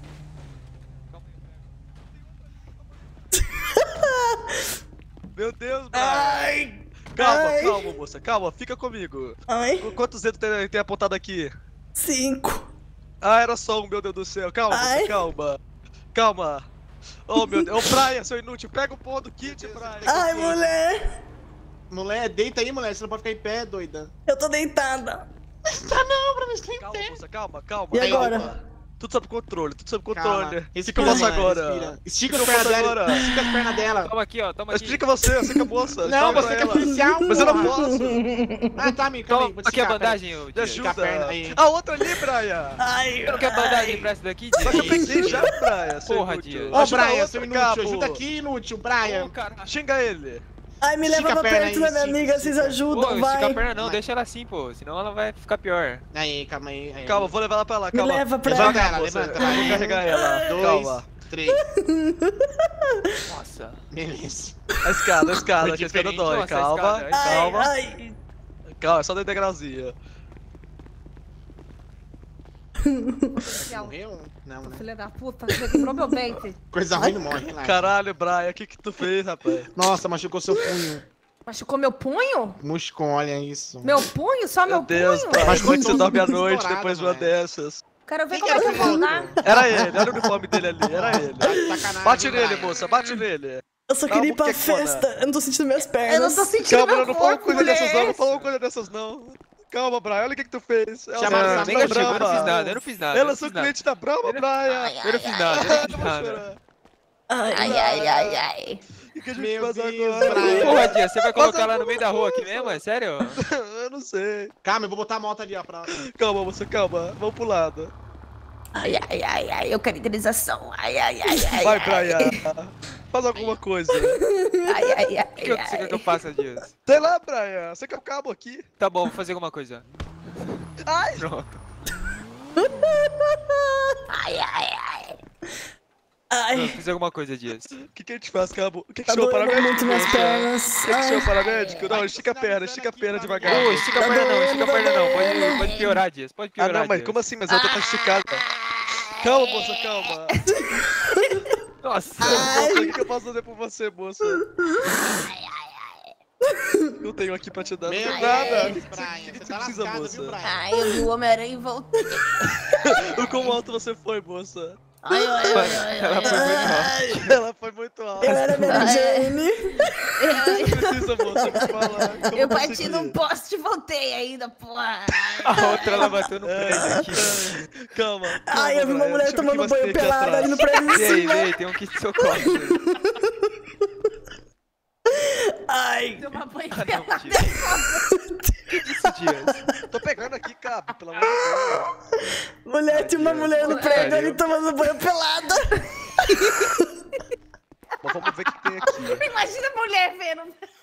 Meu Deus, Brian. Ai. Calma, Ai. calma, moça. Calma, fica comigo. Ai. Quantos dedos tem apontado aqui? 5. Ah, era só um, meu Deus do céu. Calma, Ai. moça, calma. Calma. Oh, meu Deus. Ô, Brian, seu inútil, pega o pão do kit, Brian. Ai, mulher. Mulher, deita aí, mulher. Você não pode ficar em pé, doida. Eu tô deitada. Tá não, pra mim você tá em Calma, pé. moça, calma, calma. E Calma. agora? Tudo sob controle, tudo sob Calma. controle. Respira, Fica você mulher, agora. respira. Estica as Fica pernas você dela. agora. Estica as pernas dela. Toma aqui, ó, toma aqui. Explica você que é moça. Não, Calma você que é ela. policial, Mas eu não porra. posso. Ah, tá, amigo, calma aí. Toma, vou aqui a esticar, bandagem, peraí. ô, Me tio. ajuda. A perna aí. A outra ali, Brian. Ai, Eu não quero bandagem pra essa daqui, Só que eu peguei já, Brian. seu Porra, inútil. Dias. Ô, Ajuda a Brian, outra, seu inútil. cabo. Ajuda aqui, inútil, Brian. Ô, cara, xinga ele. Ai, me leva Estica a pra perna perto aí, da minha estica, amiga, vocês estica. ajudam, Pô, estica a vai. perna não, Vai. deixa ela assim, pô. Senão ela vai ficar pior. Aí, calma aí. Calma, vou levar ela pra lá, Me calma. leva pra Levanta ela. ela, moça. levanta. Eu vou Um, carregar ela. 2, Calma. 3. Nossa. Beleza. A escada, a escada, Foi que a escada diferente. dói. Nossa, a Calma, escada, Ai, calma. ai. Calma, é só de degrauzinho. Morreu? Não, né? Filha da puta, você quebrou meu dente. Coisa ruim não morre, relaxa. Caralho, Brian, o que que tu fez, rapaz? Nossa, machucou seu punho. Machucou meu punho? Muscou, olha isso. Meu punho? Só meu Meu Deus, punho? Brian, Mas como é que você quando dorme à tudo noite estourado, depois de uma né? dessas? Quero ver Quem como que eu era vou aquele andar. Era ele, olha o uniforme dele ali, era ele. Tá de sacanagem, Bate viu, nele, Brian? moça, bate nele. Eu só queria ir pra Calma, que festa. Eu não tô sentindo minhas Eu pernas. não tô sentindo Calma, meu não fala corpo, coisa dessas não, mulher. não fala coisa dessas não. Calma, Brian, olha o que que tu fez. Ela Chama é a Nem Brahma. que chegou, eu não fiz nada, eu não fiz nada. eu Ela é não sua fiz nada. cliente da Brahma, Brian. Eu não fiz nada, eu não fiz nada. Ai, O que a gente Meu faz Deus, agora? Brian. Porra, Dias, você vai colocar Faz ela no meio da rua aqui mesmo? É sério? Eu não sei. Calma, eu vou botar a moto ali, ó. Pra... Calma, moça, calma. Vamos pro lado. Ai, eu quero indenização. Ai. Vai, Brian. Faz alguma coisa. O que você quer que eu faça, Dias? Sei lá, Brian. Você quer o cabo aqui? Tá bom, vou fazer alguma coisa. Ai! Pronto. ai. Fiz alguma coisa, Dias. O que a gente faz, cabo? O que Tá chama o doendo paramédico? muito minhas moça? pernas. O que chama o Ai. paramédico? Não, estica a perna devagar. Ô, estica a perna não, estica a perna não. Pode piorar, Dias. Pode Ah, piorar, não, mas Dias. como assim? Mas a outra tá esticada. Calma, moça, calma. Nossa. Moça, o que eu posso fazer por você, moça? Eu tenho aqui pra te dar. Não Meu tem nada. O Deus, que Brian, você tá precisa, lascado, moça? viu, Brian? Ai, eu vi o Homem-Aranha e voltei. O quão alto você foi, moça? Ela foi muito mal. Ela foi muito alta. Eu era Mary Jane. Não precisa, moça, me falar. Como Eu você bati queria? num poste e voltei ainda, porra. A outra ela bateu no prédio aqui. Calma. Ai, eu vi uma Brian, mulher deixa eu ver o tomando que você banho tem aqui pelada ali atrás. no prédio em E aí, cima. vem, tem um kit de socorro. Ai. Deu uma banho Ah, não, pelada. Dias. Que isso, Dias? Tô pegando aqui, cabo, pelo amor de Deus. Mulher, tinha uma mulher no prédio ali tomando banho pelada. Bom, vamos ver o que tem aqui. Imagina a mulher vendo.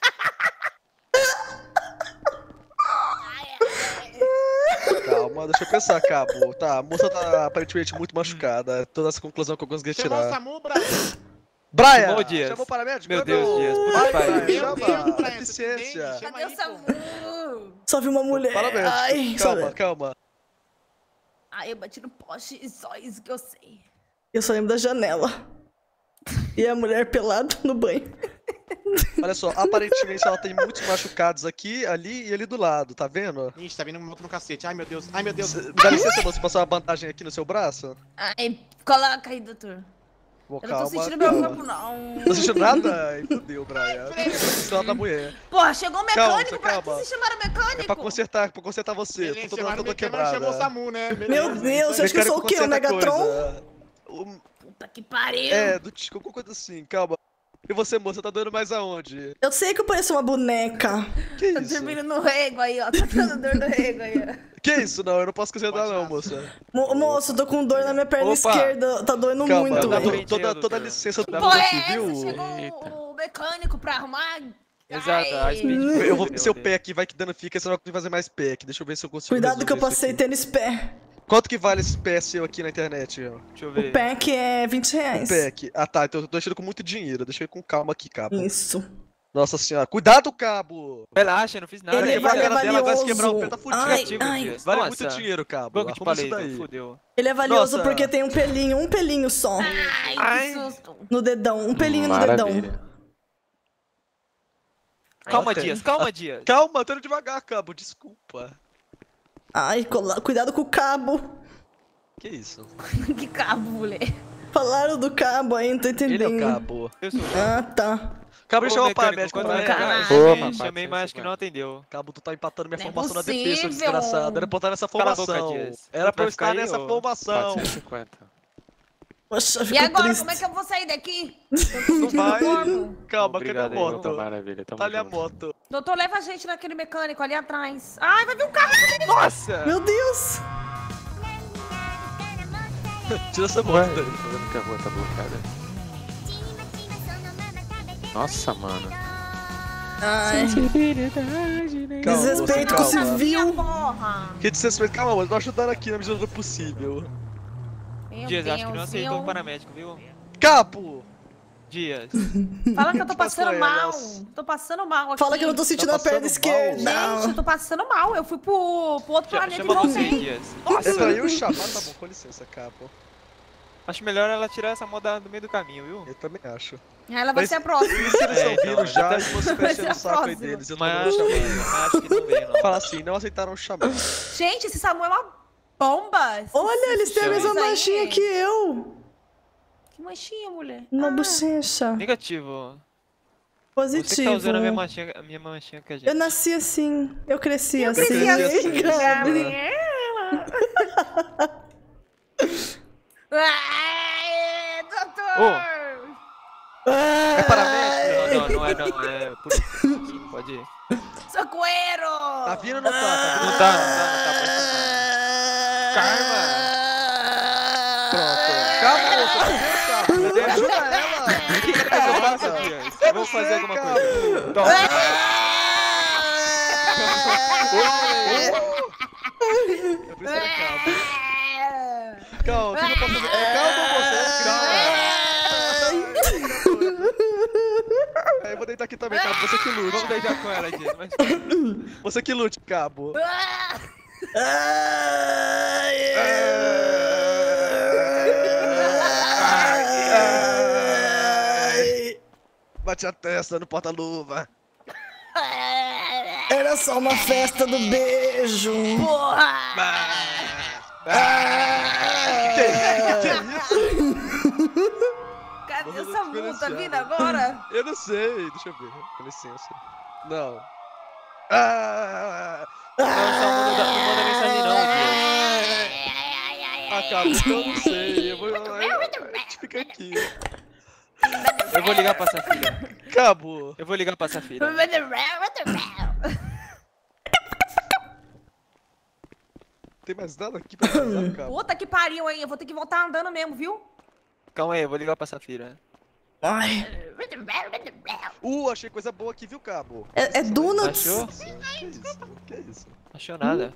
Calma, deixa eu pensar, cabo. Tá, a moça tá aparentemente muito machucada. Toda essa conclusão que eu consegui Chamou o tirar. SAMU, Brian. Brian! Chamou o Dias. Chamou o paramédico? Meu Não. Deus, Dias, puta Vai, que pariu. Brian, Meu Deus, chama. Brian, Eficiência. você Cadê o Chama aí, SAMU? Só vi uma mulher. Paramédico. Ai, só... Calma, calma. Ai, eu bati no poste e só isso que eu sei. Eu só lembro da janela. E a mulher pelada no banho. Olha só, aparentemente ela tem muitos machucados aqui, ali e ali do lado, tá vendo? Ixi, tá vindo uma moto no cacete. Ai, meu Deus. Ai, meu Deus. Dá licença, moça, passar uma bandagem aqui no seu braço? Ai, coloca aí, doutor. Pô, Eu não tô calma, sentindo meu calma. corpo, não. Não tá sentindo nada? Ai, fudeu, Brian. Não da mulher. Porra, chegou o Calma, mecânico. Pra que calma. vocês chamaram o mecânico? É pra consertar você. Ele Tô chamaram toda o mecânico, chamou o quebrada. SAMU, né? Meu Beleza. Deus, você acha que eu sou o quê? O Megatron? Puta que pariu. É, do Tico, alguma coisa assim, calma. E você, moça, tá doendo mais aonde? Eu sei que eu pareço uma boneca. Que Tô isso? dormindo no rego aí, ó. Tá dando dor no rego aí, ó. Que isso? Não, eu não posso consertar não, moça. Moço, tô com dor na minha perna Opa. esquerda. Tá doendo Calma, muito, dá eu pra velho. frente aí, toda doutor. licença do Dá mundo Porra, aqui, é essa? viu? Chegou o mecânico pra arrumar. Exato, a speed. Eu vou ver seu pé aqui, vai que danifica, você não vai conseguir fazer mais pé aqui. Deixa eu ver se eu consigo. Cuidado que eu resolver isso passei aqui. tênis pé. Quanto que vale esse pé seu aqui na internet, ó? Deixa eu O ver. pack é R$20. Pack. Ah tá, então eu tô deixando com muito dinheiro. Deixa eu ir com calma aqui, cabo. Isso. Nossa senhora. Cuidado, cabo! Relaxa, eu não fiz nada. Ele Quebrar é a cara dela, agora se quebrar o valioso. pé tá fudido. Ai, Negativo, ai. Dias. Vale Nossa. muito dinheiro, cabo. Foi o que eu te Arruma falei, isso então, daí. fudeu. Ele é valioso Nossa. porque tem um pelinho só. Ai, que susto. No dedão, um pelinho no dedão. Calma, Ok. Dias, calma, Dias. Calma, tô indo devagar, cabo. Desculpa. Ai, cuidado com o cabo. Que isso? Que cabo, mulher. Falaram do cabo aí, não tô Ele é entendendo. o cabo. Eu sou. Ah, tá. Cabo, deixa eu chamar o Mecânico, paramédico. quando né? eu Caralho. chamei, mas que não atendeu. Cabo, tu tá empatando minha Não é formação na DP, seu possível. desgraçado. Era pra eu estar nessa Cala a boca, formação. Dias. Era pra eu Vai estar ficar aí, nessa ô? formação. 450. Poxa, E ficou agora, triste. como é que eu vou sair daqui? Não vai. Como? Calma, cadê a Obrigado aí, doutor moto? Maravilha. Tamo Tá ali a junto. moto. Doutor, leva a gente naquele mecânico ali atrás. Ai, vai vir um carro. Nossa! Meu Deus. Tira essa Ué, moto daí. tô vendo que a rua tá bloqueada. Nossa, mano. Ai, Calma, desrespeito com o moça, calma. civil. Porra. Que desrespeito. Calma, mano. Tô ajudando aqui na medida do possível. Meu Dias, acho que não Deus, aceitou o viu? paramédico, viu? Capo! Dias. Fala que eu tô passando Passou mal. elas. Tô passando mal aqui. Fala que eu não tô sentindo Tá a perna passando esquerda. Gente, eu tô passando mal. Eu fui pro outro planeta e Chama você, voltei. Dias. Entra aí o chamado. Tá bom, com licença, capo. Acho melhor ela tirar essa moda do meio do caminho, viu? Eu também acho. Ela vai Mas- ser a próxima. E se eles estão então, vindo já até- e você vai vai ser enchendo a o saco aí próxima. deles? Eu não Mas vou acho chamar. que não veio, não. Fala assim, não aceitaram o chamado. Gente, esse Samu é uma bomba. Olha, eles têm a mesma Isso aí. manchinha que eu. Que manchinha, mulher. Na Ah. bochecha. Negativo. Você que Positivo. tá usando a minha manchinha que a gente. Eu nasci assim. Eu cresci assim. cresci assim, Gabriela. Ai, doutor! É paramédico? Não é por isso. Pode ir. Socorro! Tá vindo ou não tá? Tá Não tá, Karma! Pronto. Calma, moça. Tá vendo, Capo? Ajuda ela. O que que eu faço, Dias? Eu vou fazer alguma coisa. Toma. Eu preciso de calma. Calma, o que eu posso fazer? Calma, moça. Calma. Eu vou deitar aqui também, Cabo. Você que lute. Vamos deitar com ela, Dias. Mas... Você que lute, Cabo. Bate a testa no porta-luva. Era só uma festa do beijo. Que isso? Cadê Vamos essa multa diferenciar. vindo agora? Eu não sei. Deixa eu ver. Com licença. Não. Ah, Não manda mensagem não, Dias. Cabo, então eu não sei. Eu vou. A gente fica aqui. Eu vou ligar pra Safira. Cabo. Eu vou ligar pra Safira. Tem mais nada aqui pra fazer, Cabo? Puta que pariu, hein? Eu vou ter que voltar andando mesmo, viu? Calma aí, eu vou ligar pra Safira. Ai. Achei coisa boa aqui, viu, Cabo? É donuts. Achou? Que isso? Que isso? Achou nada.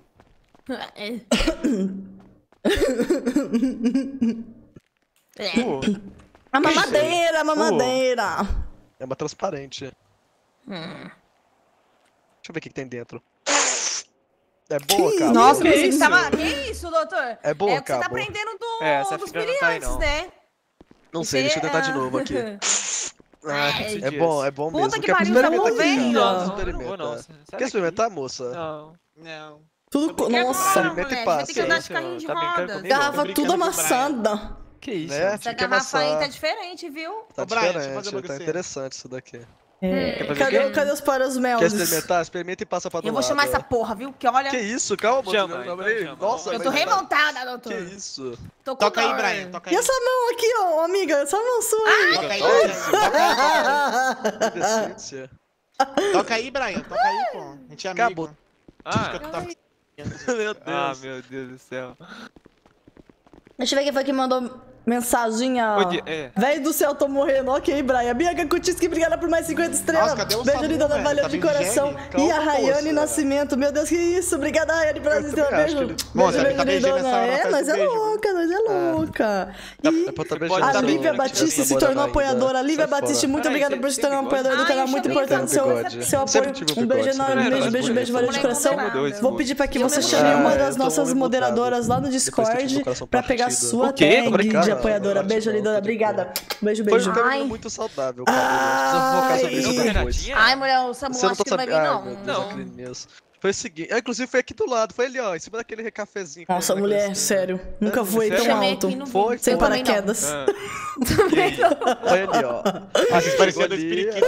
A mamadeira, a mamadeira. É uma transparente. Deixa eu ver o que tem dentro. É boa, Que Cabo? Nossa, Que você isso? tava... Que isso, doutor? É boa, É o que você tá Cabo? aprendendo essa dos filha não tá aí, brilhantes, não. né? Não sei, deixa eu tentar de novo aqui. Ai, É bom Puta mesmo. que Quer pariu, experimentar tá aqui, movendo. Cabo? Não, eu não Experimenta. vou não. Sai Quer daqui. experimentar, moça? Não. Não. Tudo com... Que Nossa. agora, Experimenta e moleque? passa. Vai ter que andar de carrinho de Tá brincando rodas. comigo? Garrafa brincando tudo com o Brian. amassada. Que isso? Né? Essa Fica garrafa aí tá amassado. diferente, viu? Tá Ô, Brian, deixa eu diferente, fazer uma tá coisa. interessante isso daqui. Quer fazer o quê? Cadê os paras Quer meldes? experimentar? Experimenta e passa pra do Eu vou lado. chamar essa porra, viu? Que olha... Que isso? Calma, moça. Chama, Não, então peraí. chama. Nossa, Eu tô mas- revoltada, doutor. Que isso? Tô com Toca aí, dor. Brian. Toca E aí. essa mão aqui, ó, amiga? Essa mão sua aí. Toca aí, Brian. Que decência. Toca aí, Brian. Toca aí, pô. A gente é amigo. Acabou. Ah, Tu tá- Meu Deus. ah, meu Deus do céu. Deixa eu ver quem foi que mandou Mensagem, ó. Velho do céu, tô morrendo. Ok, Brian. Bianca Kutinski, obrigada por mais 50 estrelas. Nossa, cadê o Beijo, Samu, linda, velho? valeu Tá de vindo coração. gene? E a Calma, Rayane moça. Nascimento. Meu Deus, que isso. Obrigada, Rayane, por assistir. também acho Beijo. que Moça, Beijo, ele tá beijo, beijando lindona. essa hora, É, faz nós um é beijo, louca, nós é louca. E Pode tá a beijando Lívia seu- Batista seu se tornou namorado apoiadora. ainda. Lívia Sai Batista, fora. muito obrigada por se tornar uma apoiadora do Ai, canal. eu Muito chamei importante seu bigode. apoio. Sempre tive Um beijo bigode, enorme, sempre beijo, tive beijo, bigode. valeu de coração. Vou pedir pra que você chame uma das nossas moderadoras lá no Discord pra pegar sua tag de apoiadora. Beijo, lindona. Obrigada. Beijo, Foi beijo. um término muito saudável, cara. Precisa focar sobre isso depois. Ai, mulher, o Samu Você não acho tá que não vai vir, sabendo. não. Ai, meu Deus, aquele News. Foi o seguinte, inclusive foi aqui do lado, foi ali, ó, em cima daquele cafezinho. Nossa, mulher, sério. Nunca voei tão Chamei alto. aqui, não vi. Foi, Sem Eu também não. paraquedas. Foi ali, ó. Ah, vocês pareciam do Ali, Espiriquito.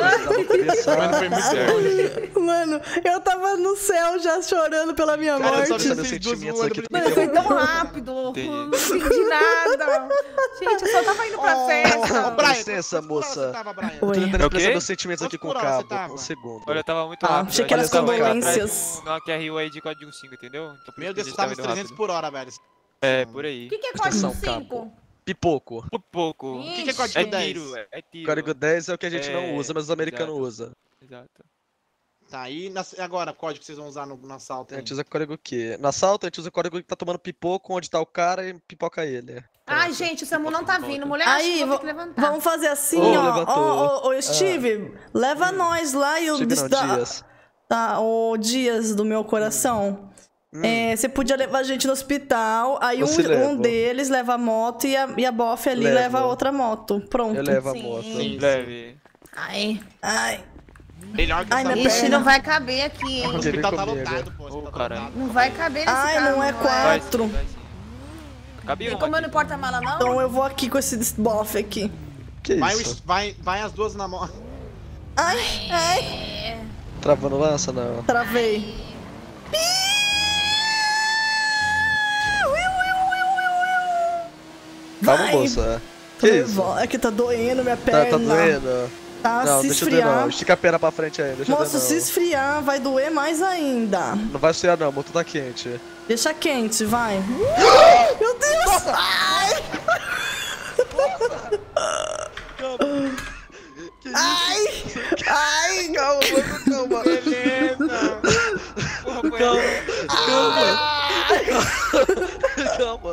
Mas Foi muito certo. Mano, eu tava no céu já chorando pela minha Cara, eu só morte. vi meus vocês duas sentimentos voando. aqui Eu no falei, Mano, foi tão rápido. Não entendi nada. Gente, eu só tava indo pra festa. Com licença, moça. Você tava, Brian? Tô Oi. tentando É o expressar quê? meus sentimentos aqui com o Quantos por hora cabo. você tava? Um segundo. Olha, eu tava muito Ah, rápido. achei que era eu tava condolências. Numa QRU aí de código 5, entendeu? Então, por Meu isso Deus, que você a tava gente uns tá indo 300 rápido. por hora, velho. É, por aí. O que é código Atenção, 5? cabo. Pipoco. Por pouco. O que é código É 10? tiro, é tiro. Código 10 é o que a gente não É, usa, mas os americanos exato. usam. Exato. Tá, e agora, código que vocês vão usar no assalto A aí? gente usa código o quê? No assalto, a gente usa o código que tá tomando pipoco, onde tá o cara e pipoca ele. Ai, gente, o Samu não tá vindo. Mulher, Aí, acho que vou ter que levantar. vamos fazer assim, Oh, ó. levantou. Ô, Steve, leva nós lá e o Tive não, Dias. Tá, o Dias do meu coração. É, você podia levar a gente no hospital, aí Você um leva. deles leva a moto e a bofe ali Levo. leva a outra moto. Pronto. Eu levo a Sim. moto. Leve. Ai, Ai. Melhor que Ai, minha essa ixi, perna. não vai caber aqui, hein? O hospital tá comigo. lotado, pô. O Ô, hospital tá caralho. lotado. Não vai caber nesse Ai, carro. não é Vai quatro. sim, vai sim. Cabia Tem um como eu aqui. no porta-mala, não? Então eu vou aqui com esse bofe aqui. Que Vai, isso? vai as duas na mão. Ai, ai. Travando lança? Não. Travei. Calma, Vai. moça. Tô Que isso? nervosa. É que tá doendo minha Tá, perna. tá doendo? Tá, Não, se deixa eu ver esfriar. não. Estica a perna pra frente aí, deixa eu Moço, ver se não. esfriar, vai doer mais ainda. Não vai esfriar não, a moto tá quente. Deixa quente, vai. Meu Deus! Ai! Ai! Ai! Calma, moça, calma. Beleza. Calma.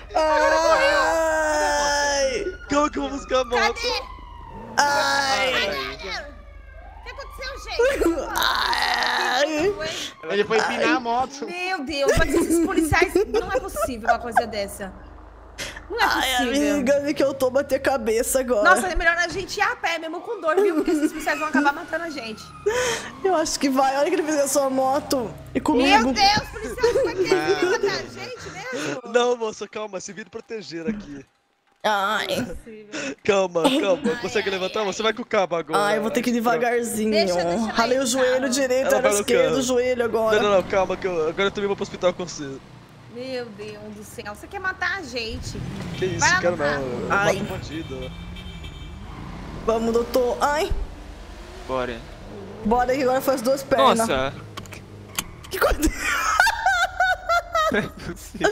Ai! Calma que eu vou buscar a moto. Ai! O que aconteceu, gente? Ai! Ele foi empinar a moto. Meu Deus, mas esses policiais... Não é possível uma coisa dessa. Não é Ai, possível. amiga, que eu tô bater cabeça agora. Nossa, é melhor a gente ir a pé, mesmo com dor, viu? Porque esses policiais vão acabar matando a gente. Eu acho que vai. Olha que ele fez a sua moto. E Meu comigo. Deus, policiais não vai querer matar a gente mesmo? Não, moça, calma, se vire proteger aqui. Ai. Calma, calma. Consegue levantar? Você vai com o cabo agora. Ai, eu vou ter que ir devagarzinho. Deixa ela Ralei o ir, joelho calma. direito, Ela era vai no esquerdo, carro. o joelho agora. Não, calma, que agora eu também vou pro hospital com você. Meu Deus do céu, você quer matar a gente. Que isso, Vai lá quero no não. carro. Eu Ai. mato bandido. Vamos, doutor. Ai, Bora. bora aí, agora faz duas pernas. Nossa. Que coisa... Não é possível.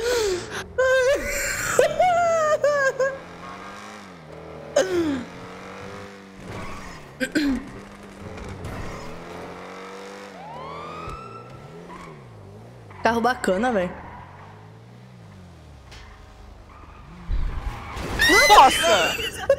Carro bacana, velho. Nossa!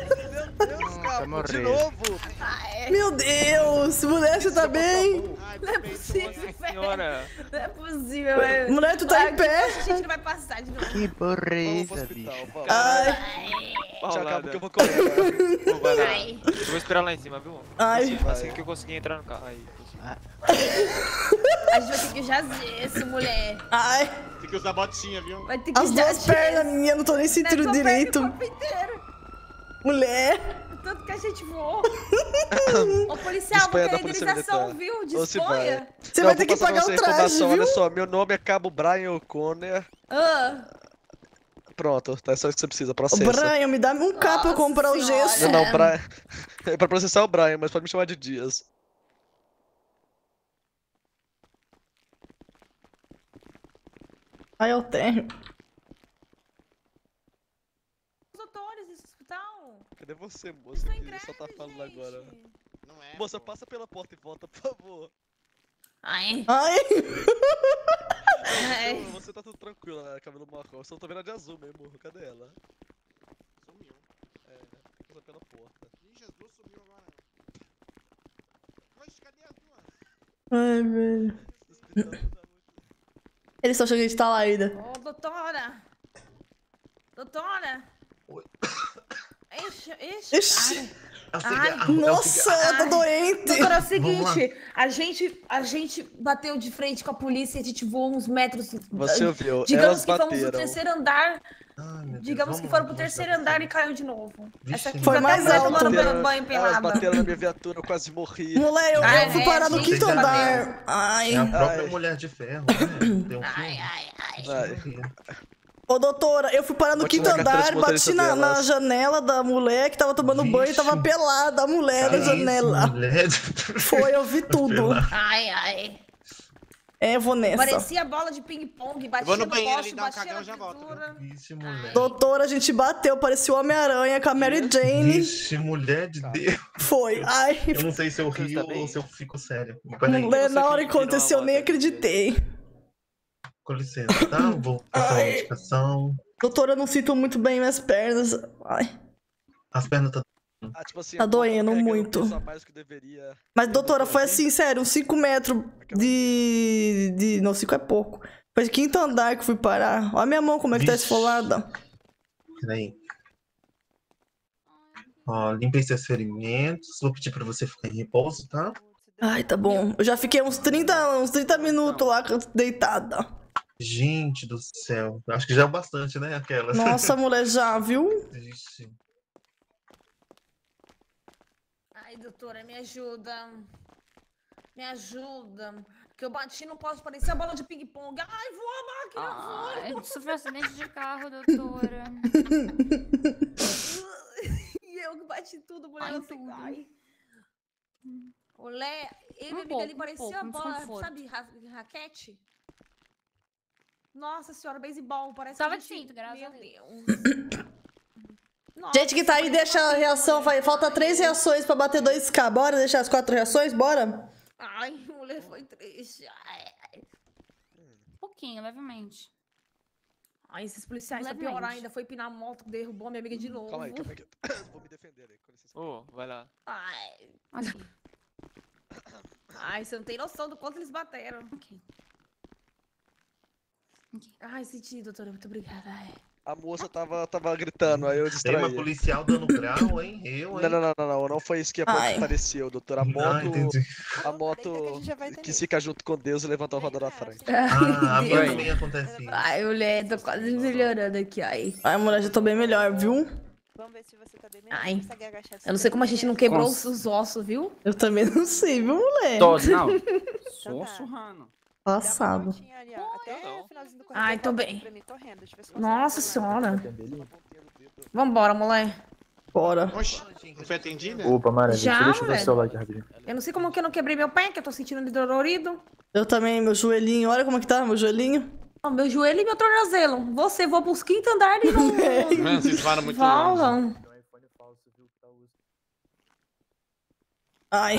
De novo! Meu Deus, mulher, você tá bem? Não é possível, Nossa senhora. Não é possível, velho. Mulher, tu tá em pé? A gente não vai passar de novo. Que porra é Vamos pro essa, hospital, bicho? vamos. Ai, Já acaba Paulada. que eu vou correr. Pô, vai lá. Eu vou esperar lá em cima, viu? ai. Assim que eu conseguir entrar no carro. Aí, consegui. A gente vai ter que jazer isso, mulher. Ai, Tem que usar botinha, viu? Vai ter que as duas pernas minhas, não tô nem sentindo direito. O corpo inteiro. Mulher. Tanto que a gente voou. Ô, policial, vou Disponha da querer polícia indenização, militar. viu? Ou se vai. Disponha. Você Não, vai eu ter vou que passar pagar pra o você a traje, informação. viu? Olha só, meu nome é Cabo Brian O'Connor. Ah, Pronto, tá só isso que você precisa, Ô, processa. Brian, me dá um K pra eu comprar o Nossa gesso. Senhora. Não, Brian. É pra processar o Brian, mas pode me chamar de Dias. Ai, eu tenho. cadê você, moça? Que só tá falando agora. Não é. Moça, passa pela porta e volta, por favor. Ai. Ai! Ai. Você tá tudo tranquilo, né? Cabelo marrom. Eu só tô vendo a de azul mesmo. Cadê ela? Sumiu. É, passa pela porta. Ixi, as duas sumiu agora. Oxe, cadê as duas? Ai, velho. Eles estão achando que a gente tá lá ainda. Ô, doutora. Doutora. Oi. Ixi. Ixi. Ai, nossa, eu tô doente. Doutora, é o seguinte, a gente bateu de frente com a polícia e a gente voou uns metros. Você ouviu? Digamos Elas que fomos pro bateram. terceiro andar. Ai, meu Deus, Digamos que vamos foram lá, pro vamos terceiro lá. andar e caiu de novo. Vixe, Essa aqui Foi até mais mulher alto. tomando banho Elas pelada. bateram na minha viatura, eu quase morri. Mulher, eu fui parar no quinto andar. Ai. É a própria Ai. Mulher de Ferro, né? Tem um filme. Ai. Ô, doutora, eu fui parar no Vou quinto tirar a carteira andar, de motorista bati na delas. janela da mulher que tava tomando banho e tava Vixe. pelada a mulher Que na isso, janela. mulher de- Foi, eu vi tudo. Ai. É, vou nessa. Parecia bola de ping-pong, batia vou no no banheiro poste, ali, dar um batia cagão na e já volto, pintura. Vixe, mulher. Doutora, a gente bateu, parecia o Homem-Aranha com a Mary Jane. Vixe, mulher de Deus. Foi. Ai, Eu não sei se eu Você rio tá bem? ou se eu fico sério. Peraí, mulher, você na hora que fingiu aconteceu, eu uma nem moto ali, acreditei. com licença, tá? Vou passar uma medicação. Doutora, eu não sinto muito bem minhas pernas. Ai. As pernas tá... Ah, tipo assim, Tá a moto doendo carregando muito. peso a mais que deveria. Mas, doutora, foi assim, sério, uns 5 metros de... Não, 5 é pouco. Foi de quinto andar que fui parar. Olha minha mão como é que tá Vixe. esfolada. Peraí. Ó, limpei seus ferimentos. Vou pedir pra você ficar em repouso, tá? Ai, tá bom. Eu já fiquei uns 30 minutos lá deitada. Gente do céu. Acho que já é o bastante, né? Aquelas. Nossa, mulher, já, viu? Ixi. Ai, doutora, me ajuda. Me ajuda. Que eu bati no poste, parecia a bola de ping-pong. Ai, voa a máquina, voa. Sofreu acidente de carro, doutora. E eu que bati tudo, mulher. Ai, Eu sei, tudo. ai. Mulher, ele e Um minha amiga pouco, ali um parecia pouco, a um bola, desconforto. sabe, raquete? Nossa senhora, beisebol, parece Tava que a de gente- cinto, graças Meu a Deus. Deus. Nossa, Gente que tá aí, deixa a reação. Falta 3 reações pra bater 2K. Bora deixar as 4 reações? Bora? Ai, mulher, foi triste. Ai. Um pouquinho, levemente. Ai, esses policiais Levemente. piorar ainda. Foi pinar a moto, derrubou minha amiga de novo. Calma aí. Vou me defender aí, com licença. Ô, vai lá. Ai, Aqui. ai, você não tem noção do quanto eles bateram. Ok. Ai, senti, doutora, muito obrigada. Ai. A moça tava gritando, aí eu Tem distraí. uma policial dando grau, hein? Eu, hein? Não foi isso que Ai. apareceu, doutor. A Ah, moto, entendi. a moto que fica junto com Deus e levantou a roda da frente. Ah, a minha Deus. também acontece isso. Ai, mulher, tô quase melhorando aqui, ai. Ai, mulher, já tô bem melhor, viu? Vamos ver se você tá bem melhor. Ai. Consegue agachar Eu não sei como a gente não quebrou Cons- os ossos, viu? Eu também não sei, viu, mulher? Todos, não. Só tá. surrando. Passado. Até o finalzinho do Ai, tô corredor, bem. pra mim, tô rendo. Deixa eu ver se eu Nossa consigo falar. senhora. Vambora, mulher. Bora. Oxe, não foi atendida? Opa, Maria, Já, deixa eu ver o velho? celular aqui rapidinho. Eu não sei como que eu não quebrei meu pé, que eu tô sentindo ele dolorido. Eu também, meu joelhinho. Olha como é que tá, meu joelhinho. Ó, meu joelho e meu tornozelo. Você voa pros quinto andares e não... Mano, vocês falam muito longe. Falam. Ai.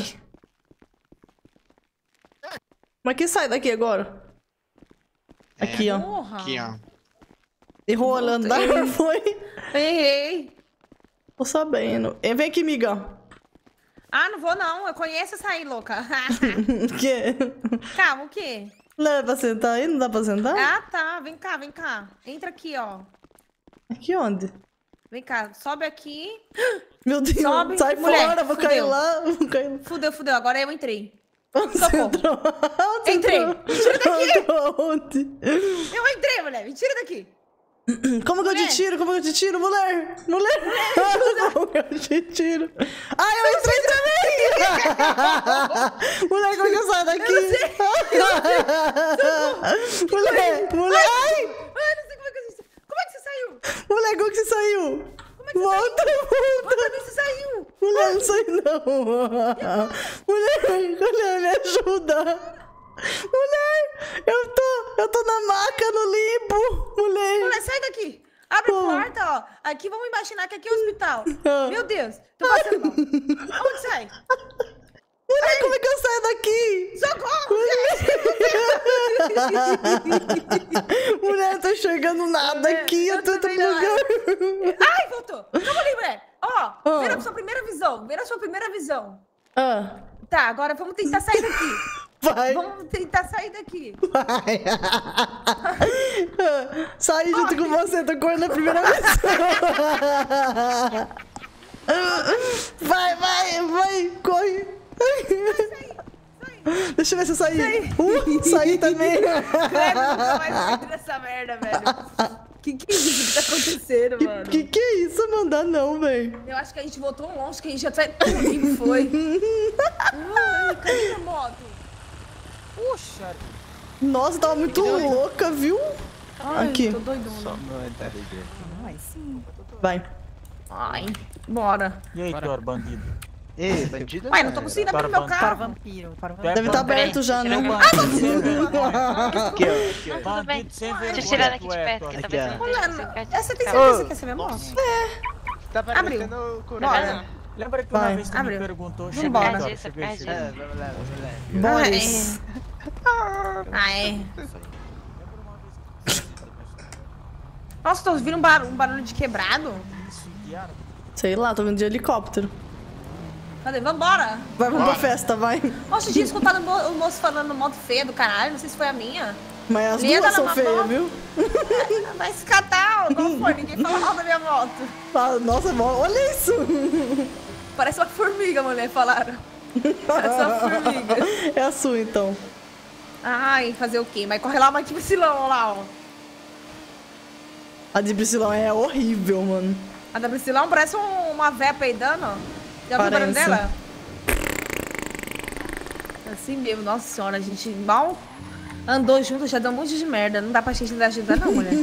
Como é que sai daqui agora? Aqui, ó. Porra. Aqui, ó. Errou o andar, foi? Errei. Tô sabendo. Vem aqui, miga. Ah, não vou não. Eu conheço essa aí, louca. O quê? Calma, o quê? Leva pra sentar aí? Não dá pra sentar? Ah, tá. Vem cá, vem cá. Entra aqui, ó. Aqui onde? Vem cá. Sobe aqui. Meu Deus, Sobe. sai Mulher, fora, vou cair fudeu. lá. Vou cair lá. Fudeu, fudeu. Agora eu entrei. Você Socorro. entrou? Você Entrei. entrou? Me tira daqui. Entrou onde? Eu entrei, mulher. Me tira daqui. Como que eu te Mulher. tiro? Como que eu te tiro, mulher? Mulher! Como que eu te tiro? Ai, eu entrei também! Mulher, como que eu saio daqui? Mulher! Mulher! Ai! Ai, não sei como é que você... Como é que você saiu? Mulher, como que você saiu? Como é que você Volta, saiu? volta! Como você saiu? Mulher, não sai não! Mulher, me ajuda! Mulher, eu tô na maca, no limbo! Mulher! Mulher, sai daqui. Abre a porta, ó. Aqui, vamos imaginar que aqui é o hospital. Meu Deus, tô passando mal. Onde sai? Mulher, como é que eu saio daqui? Socorro! Mulher, eu tô enxergando nada aqui, eu tô no lugar. Ai, voltou. Calma ali, mulher. Ó, vira a sua primeira visão. Vira a sua primeira visão. Tá, agora vamos tentar sair daqui. Vai. Vamos tentar sair daqui. Vai. Saí junto com você, tô correndo a primeira vez. Vai, corre. Deixa eu ver se eu saí. Saí também. Credo, nunca mais saí dessa merda, velho. Que é isso que tá acontecendo, mano? Que é isso, mano? Dá não, velho. Eu acho que a gente voltou longe, que a gente já tá comigo, foi. Ai, cadê a moto? Puxa. Nossa, tava muito louca, viu? Ai, aqui. Tô doidona. Vai sim. Vai. Ai, bora. E aí, Thor, bandido? Ei, bandido. Ué, não tô conseguindo abrir meu carro. Para vampiro. Deve estar aberto já, né? Aqui, ó. Tudo bem. Deixa eu tirar daqui de perto, que talvez não Essa tem certeza que essa é minha moto? Tá parecendo o Coronel. Bora. Lembra que uma vez você me perguntou? Vambora. Vamos lá. Boris. Ai. Nossa, tô ouvindo um barulho de quebrado. Sei lá, tô vindo de helicóptero. Cadê? Vambora. Vamos pra festa, vai. Nossa, eu tinha escutado o moço falando moto feia do caralho, não sei se foi a minha. Mas as Leda duas são na feias, moto. viu? Vai se catar, qual foi? Ninguém fala mal da minha moto. Nossa, olha isso. Parece uma formiga, mulher, falaram. Parece uma formiga. É a sua, então. Ai, fazer o quê? Mas corre lá, mas tipo Silão lá, ó. A de Priscilão é horrível, mano. A da Priscilão parece uma véia peidando. Já viu o barulho dela? Assim mesmo, nossa senhora, a gente mal andou junto, já deu um monte de merda. Não dá pra gente dar ajuda não, mulher.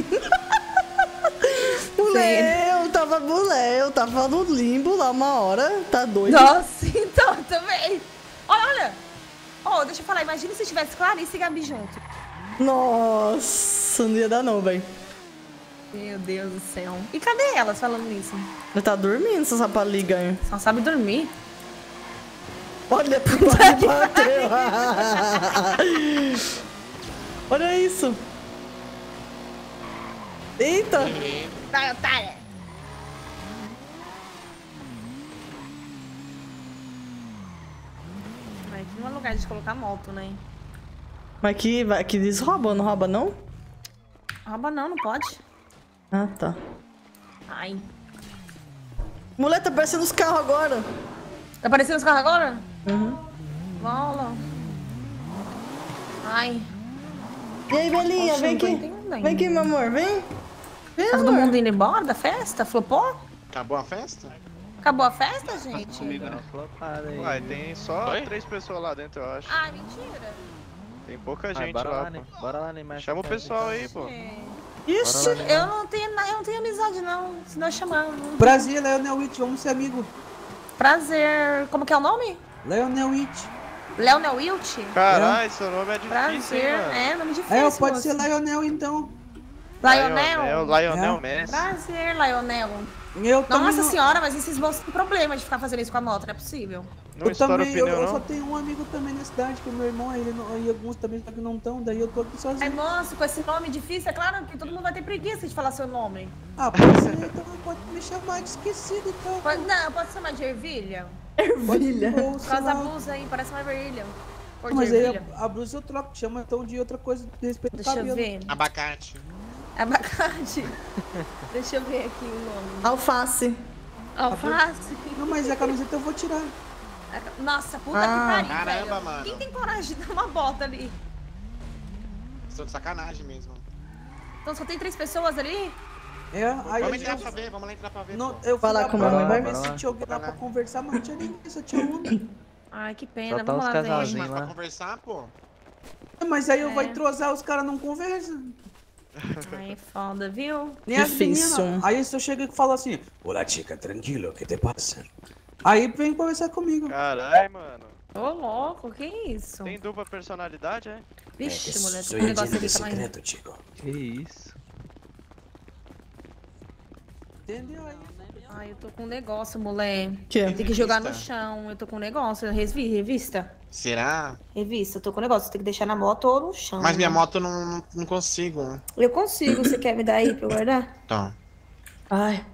Mulher, eu tava no limbo lá uma hora, tá doido? Nossa, então, também. Olha. Ó, deixa eu falar, imagina se tivesse Clarice e Gabi junto. Nossa, não ia dar não, velho. Meu Deus do céu. E cadê elas falando nisso? Ela tá dormindo, essa rapaliga aí. Só sabe dormir. Olha, quase bateu. Olha isso. Eita. Vai, otária. Mas aqui não é lugar de colocar moto, né? Mas que eles roubam, não rouba não? Rouba não, não pode. Ah, tá. Ai. Mulher, tá aparecendo os carros agora. Tá aparecendo os carros agora? Uhum. Bola. Ai. E aí, Belinha, vem aqui. Vem aqui, meu amor, vem. Vem, tá amor. todo mundo indo embora da festa? Flopou? Acabou a festa? Acabou a festa, gente? Uai, tem só 3 pessoas lá dentro, eu acho. Ah, mentira. Tem pouca gente bora lá, lá, né? pô. Bora lá, Neymar. Chama o pessoal aí, pô. Ixi, eu não tenho amizade, não. Se não chamar. Prazer, Leonel Witt, vamos ser amigos. Prazer. Como que é o nome? Leonel Witt. Leonel Wilt? Caralho, seu nome é difícil, Prazer. hein, mano? É, nome difícil. Pode moço. ser Lionel, então. Lionel? Lionel Messi. Prazer, Lionel. Também Nossa não... senhora, mas esses moços têm problema de ficar fazendo isso com a moto, não é possível. Não estoura o pneu, eu não? só tenho um amigo também na cidade, que é meu irmão, ele não, e alguns também só que não estão, daí eu tô aqui sozinho. Ai, nossa, com esse nome difícil, é claro que todo mundo vai ter preguiça de falar seu nome. Ah, pode ser, então pode me chamar de esquecido, então. Não, pode chamar de ervilha? Ervilha. Por causa da blusa aí, parece uma ervilha. Mas aí a blusa eu troco, chama então de outra coisa de respeito ao cabelo. Deixa eu ver. Abacate. Abacate. Deixa eu ver aqui o nome. Alface. Alface. Não, mas a camiseta eu vou tirar. Nossa, puta que pariu, Caramba, velho. mano. Quem tem coragem de dar uma bota ali? Estou de sacanagem mesmo. Então só tem 3 pessoas ali? É, aí Vamos entrar pra ver, vamos lá entrar pra ver. Não, pô. eu fui lá com pra ver se tinha alguém lá pra conversar, mas não tinha ninguém, só tinha um. Ai, que pena, Só tá vamos os lá ver. casalzinhos Mas pra lá. conversar, pô. Mas aí eu vou entrosar, os caras não conversam. Ai, é foda, viu? Nem as Difícil. meninas. Aí se eu chego e falo assim, olá chica, tranquilo, o que te passa? Aí vem conversar comigo. Caralho, mano. Ô, louco, que isso? Tem dupla personalidade, é? Vixe, mulher, tem um negócio aqui também. chico. Que isso? Entendeu aí? Ai, eu tô com um negócio, moleque. Que? Tem que jogar no chão. Eu tô com um negócio. Revista? Será? Revista, eu tô com um negócio. Tem que deixar na moto ou no chão. Mas minha moto eu não consigo. Eu consigo. Você quer me dar aí pra eu guardar? Tá. Ai.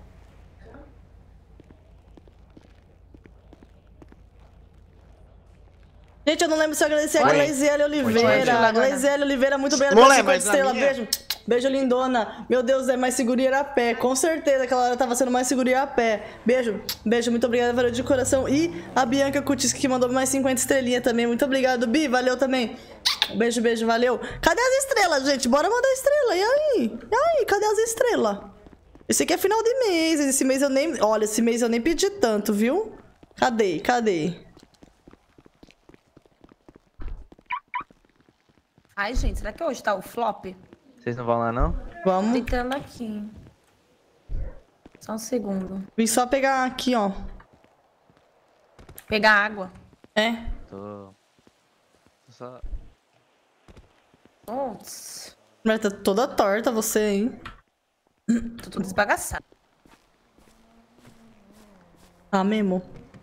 Gente, eu não lembro se eu agradecer a Gleisiele Oliveira. Gleisiele Oliveira, muito obrigada pela 50 estrelas. Beijo. Beijo, lindona. Meu Deus, é mais seguro ir a pé. Com certeza, aquela hora tava sendo mais seguro ir a pé. Beijo. Beijo, muito obrigada, valeu de coração. E a Bianca Kutis, que mandou mais 50 estrelinhas também. Muito obrigado, Bi. Valeu também. Beijo, beijo, valeu. Cadê as estrelas, gente? Bora mandar estrela. E aí? E aí? Cadê as estrelas? Esse aqui é final de mês. Esse mês eu nem... Olha, esse mês eu nem pedi tanto, viu? Cadê? Cadê? Ai, gente, será que hoje tá o flop? Vocês não vão lá, não? Vamos. Tentando aqui. Só um segundo. Vim só pegar aqui, ó. Pegar água. É? Tô só... Putz. Mas tá toda torta você, hein? Tô tudo desbagaçado. Ah, mesmo?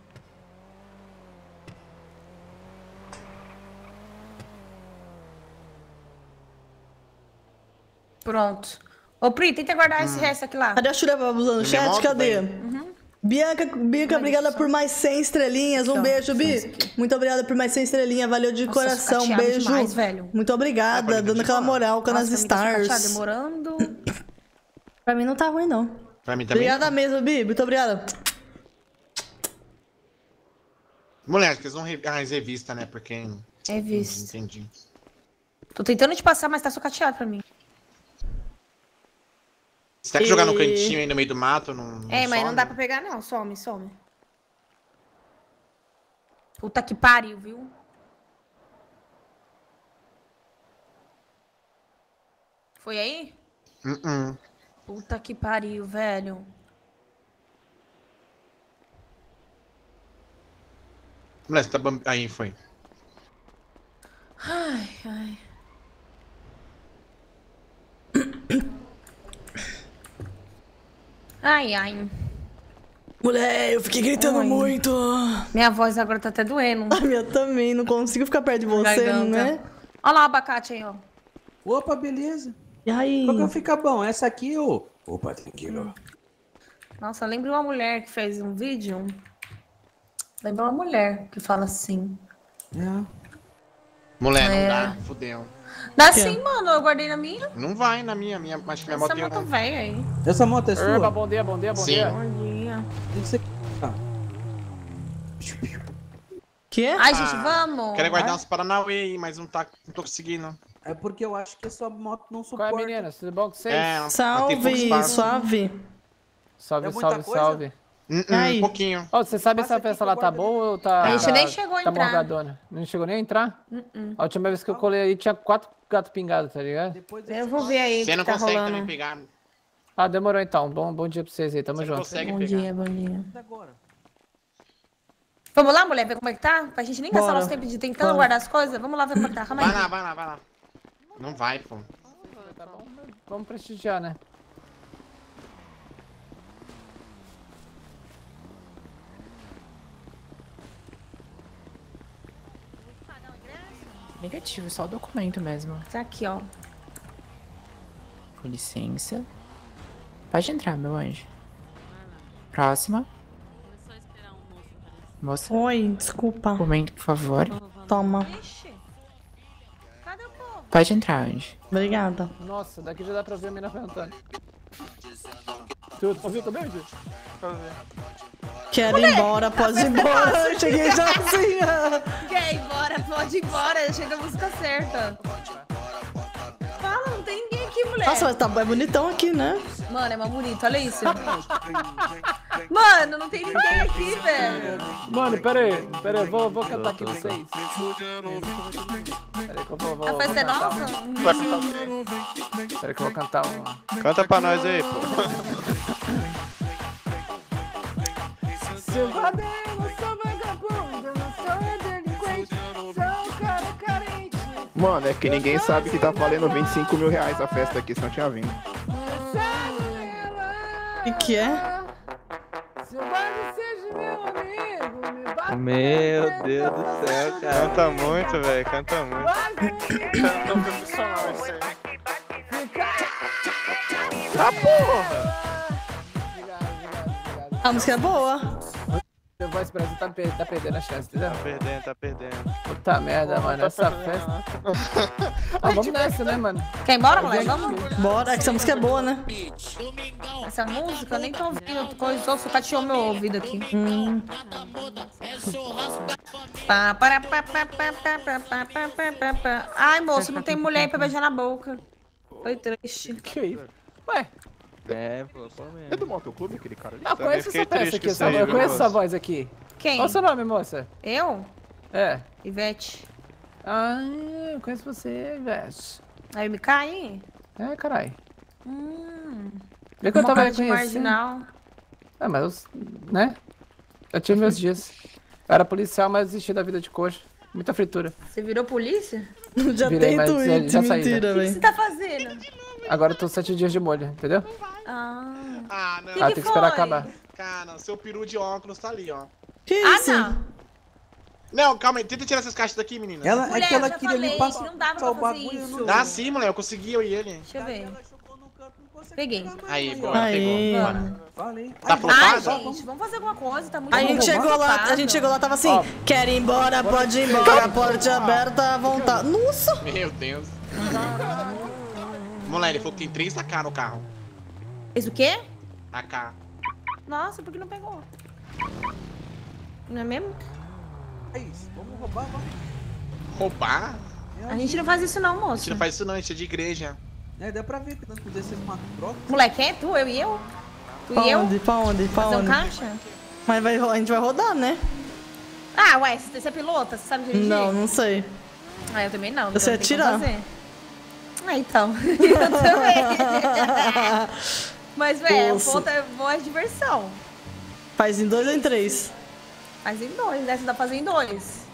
Pronto. Ô, Pri, tenta guardar esse resto aqui lá. Cadê a Shura usando o chat? Cadê? Bianca, obrigada por mais 100 estrelinhas. Um beijo, Bi. Muito obrigada por mais 100 estrelinhas. Valeu de coração. Um beijo. Demais, velho. Muito obrigada. Dando aquela moral com as stars. Tá demorando. Pra mim não tá ruim, não. Pra mim também. Obrigada mesmo, Bi. Muito obrigada. Moleque, eles vão as revistas, né? Porque... Revista. Entendi. Tô tentando te passar, mas tá sucateado pra mim. Você tá que jogar no cantinho aí no meio do mato? Não mas some? não dá pra pegar, não. Some. Puta que pariu, viu? Foi aí? Puta que pariu, velho. Moleque, tá aí, foi. Ai. Ai. Mulher, eu fiquei gritando muito. Minha voz agora tá até doendo. A minha também, não consigo ficar perto de você, Garganta. né? Olha lá o abacate aí, ó. Opa, beleza. E aí? Qual que fica bom? Essa aqui ou... Opa, tranquilo. Nossa, lembra uma mulher que fez um vídeo? Lembra uma mulher que fala assim. Mulher, não dá, fudeu. Dá sim, mano, eu guardei na minha. Não vai na minha acho que minha moto... Essa moto velha aí. Essa moto é sua? Bom dia. Bom dia. Tem que ser... Que? Ai, gente, vamos. Quero guardar uns Paranauê aí, mas não tô conseguindo. É porque eu acho que a sua moto não Qual suporta. é, meninas? Tudo bom com vocês? Salve, suave. Salve. Um pouquinho. Você sabe se a festa lá tá boa ou tá... A gente nem chegou a tá entrar. morgadona? Não chegou nem a entrar? A última vez que eu colei aí tinha 4 gatos pingados, tá ligado? Eu vou ver aí o que tá rolando. também pegar. Ah, demorou então. Bom dia pra vocês aí, tamo junto. Bom dia. Vamos lá, mulher, ver como é que tá? Pra gente nem gastar nosso tempo de tentando guardar as coisas. Vamos lá ver como é que tá. Calma aí. Vai lá. Não vai, pô. Tá bom, vamos prestigiar, né? Negativo, só o documento mesmo. Tá aqui, ó. Com licença. Pode entrar, meu anjo. Próxima. Moça. Oi, desculpa. Documento, por favor. Toma. Pode entrar, anjo. Obrigada. Nossa, daqui já dá pra ver a mina perguntando. Tudo, ouviu também, gente? Quero ir embora, pode ir embora. Eu cheguei já assim. Quer ir embora, pode ir embora. Chega a música certa. Fala, não tem ninguém aqui, mulher. Nossa, mas tá bonitão aqui, né? Mano, é mais bonito, olha isso. Mano, não tem ninguém aqui, velho. Mano, pera aí, vou cantar aqui pra vocês. Pera aí que eu vou A festa é nossa? Pera aí que eu vou cantar uma. Canta pra nós aí, pô. Seu cabelo, sou vagabundo, não sou delinquente, sou cara carente. Mano, é que ninguém sabe que tá valendo 25 mil reais a festa aqui, se não tinha vindo. Que é? Se o baile seja meu amigo, me bate. Meu Deus do céu, cara. Canta muito, velho. Canta muito. Canta profissional isso aí. Ah, porra! A música é boa. Meu voz Brasil tá perdendo a chance, entendeu? Tá perdendo. Puta merda, mano. Essa festa. Ah, vamos nessa, né, mano? Quer ir embora, moleque? Vamos? Bora, é que essa música é boa, né? Essa música eu nem tô ouvindo. Coisou, só cateou meu ouvido aqui. Ai, moço, não tem mulher aí pra beijar na boca. Foi triste. Que isso? Ué? É, pô, mesmo. É do motoclube aquele cara ali? Ah, conheço essa peça aqui, aí, eu conheço moça. essa voz aqui. Quem? Qual o seu nome, moça? Eu? É. Ivete. Ah, eu conheço você, Ivete. Aí me cai? É, carai. Vê que eu Uma tava cara de reconhecendo. marginal. Ah, mas, né? Eu tive meus dias. Eu era policial, mas desisti da vida de coxa. Muita fritura. Você virou polícia? Já Virei, tem mas tweet, já saí, mentira, O que velho. você tá fazendo? Agora eu tô 7 dias de molho, entendeu? Ah, Ah, não. Ah, tem que esperar acabar. Cara, seu peru de óculos tá ali, ó. Que isso? não. Não, calma aí. Tenta tirar essas caixas daqui, menina. Ela, Mulher, é que ela eu já queria falei me que passar não dava o pra fazer bagulho isso. no... Dá sim, moleque. Eu consegui, eu e ele. Deixa eu ver. Peguei. Aí, bora, Aí. pegou. Bora. Falei. Tá Ai, flopado? gente, vamos fazer alguma coisa, tá muito A gente chegou lá, tava assim, quer ir embora, pode ir embora, porta aberta à vontade. Nossa! Meu Deus. Moleque, ele falou que tem 3 AK no carro. Fez o quê? AK. Nossa, por que não pegou? Não é mesmo? É isso, vamos roubar, vamos. Roubar? A gente não faz isso não, A moço. gente não faz isso não, a gente é de igreja. É, dá pra ver que nós podemos ser uma troca. Moleque, é tu, eu e eu? Tu Pra e eu? onde? Pra onde? Pra Fazer um onde? caixa? Mas a gente vai rodar, né? Ah, ué, você é pilota? Você sabe dirigir? Não, não sei. Ah, eu também não. Você então é não tem como tirar? fazer. Ah, então. Eu também. Mas, velho, o Nossa. ponto é boa diversão. Faz em 2 ou em 3? Faz em 2, né? Você dá pra fazer em 2.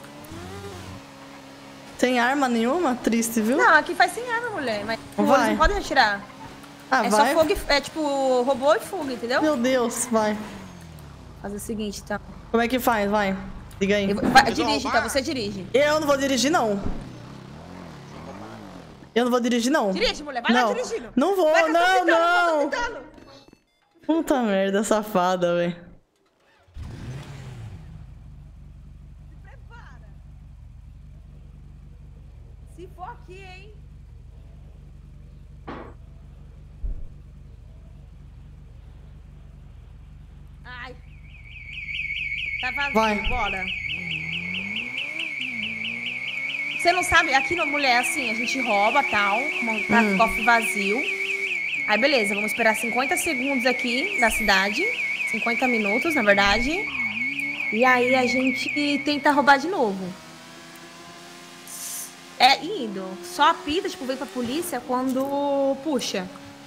Sem arma nenhuma? Triste, viu? Não, aqui faz sem arma, mulher. Mas Vai. eles não podem atirar. Ah, É vai. só fogo, é tipo robô e fuga, entendeu? Meu Deus, vai. Fazer o seguinte, tá? Como é que faz? Vai. Diga aí. Dirige, tá? Você dirige. Eu não vou dirigir, não. Eu não vou dirigir, não. Dirige, mulher. Vai não. lá dirigindo. Não vou, Vai que eu tô não, tentando, não. eu tô tentando. Puta merda, safada, velho. Se for aqui, hein? Ai. Tá vazio, Vai. bora. Você não sabe, aqui na mulher, assim, a gente rouba, tal, montar o cofre vazio. Aí, beleza, vamos esperar 50 segundos aqui na cidade. 50 minutos, na verdade. E aí a gente tenta roubar de novo. É, indo. Só apita, tipo, vem pra polícia quando puxa.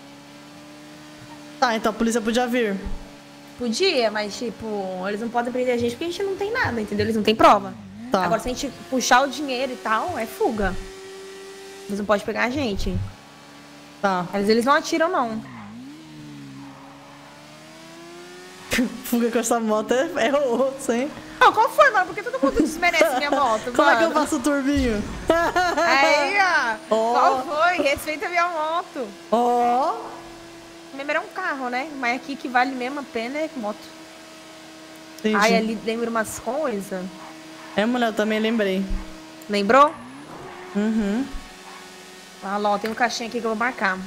Tá, então a polícia podia vir. Podia, mas, tipo, eles não podem prender a gente porque a gente não tem nada, entendeu? Eles não têm prova. Tá. Agora, se a gente puxar o dinheiro e tal, é fuga. Eles não podem pegar a gente. Tá. Mas eles não atiram, não. Fuga com essa moto é osso, hein? Não, qual foi, mano? Porque todo mundo desmerece minha moto, Como é que eu mano? faço o turbinho? Aí, ó. Ó. Qual foi? Respeita a minha moto. Ó. Mesmo era um carro, né? Mas aqui que vale mesmo a pena é moto. Entendi. Aí ali lembra umas coisas. É, mulher, eu também lembrei. Lembrou? Uhum. Ah, lá, ó, tem um caixinha aqui que eu vou marcar.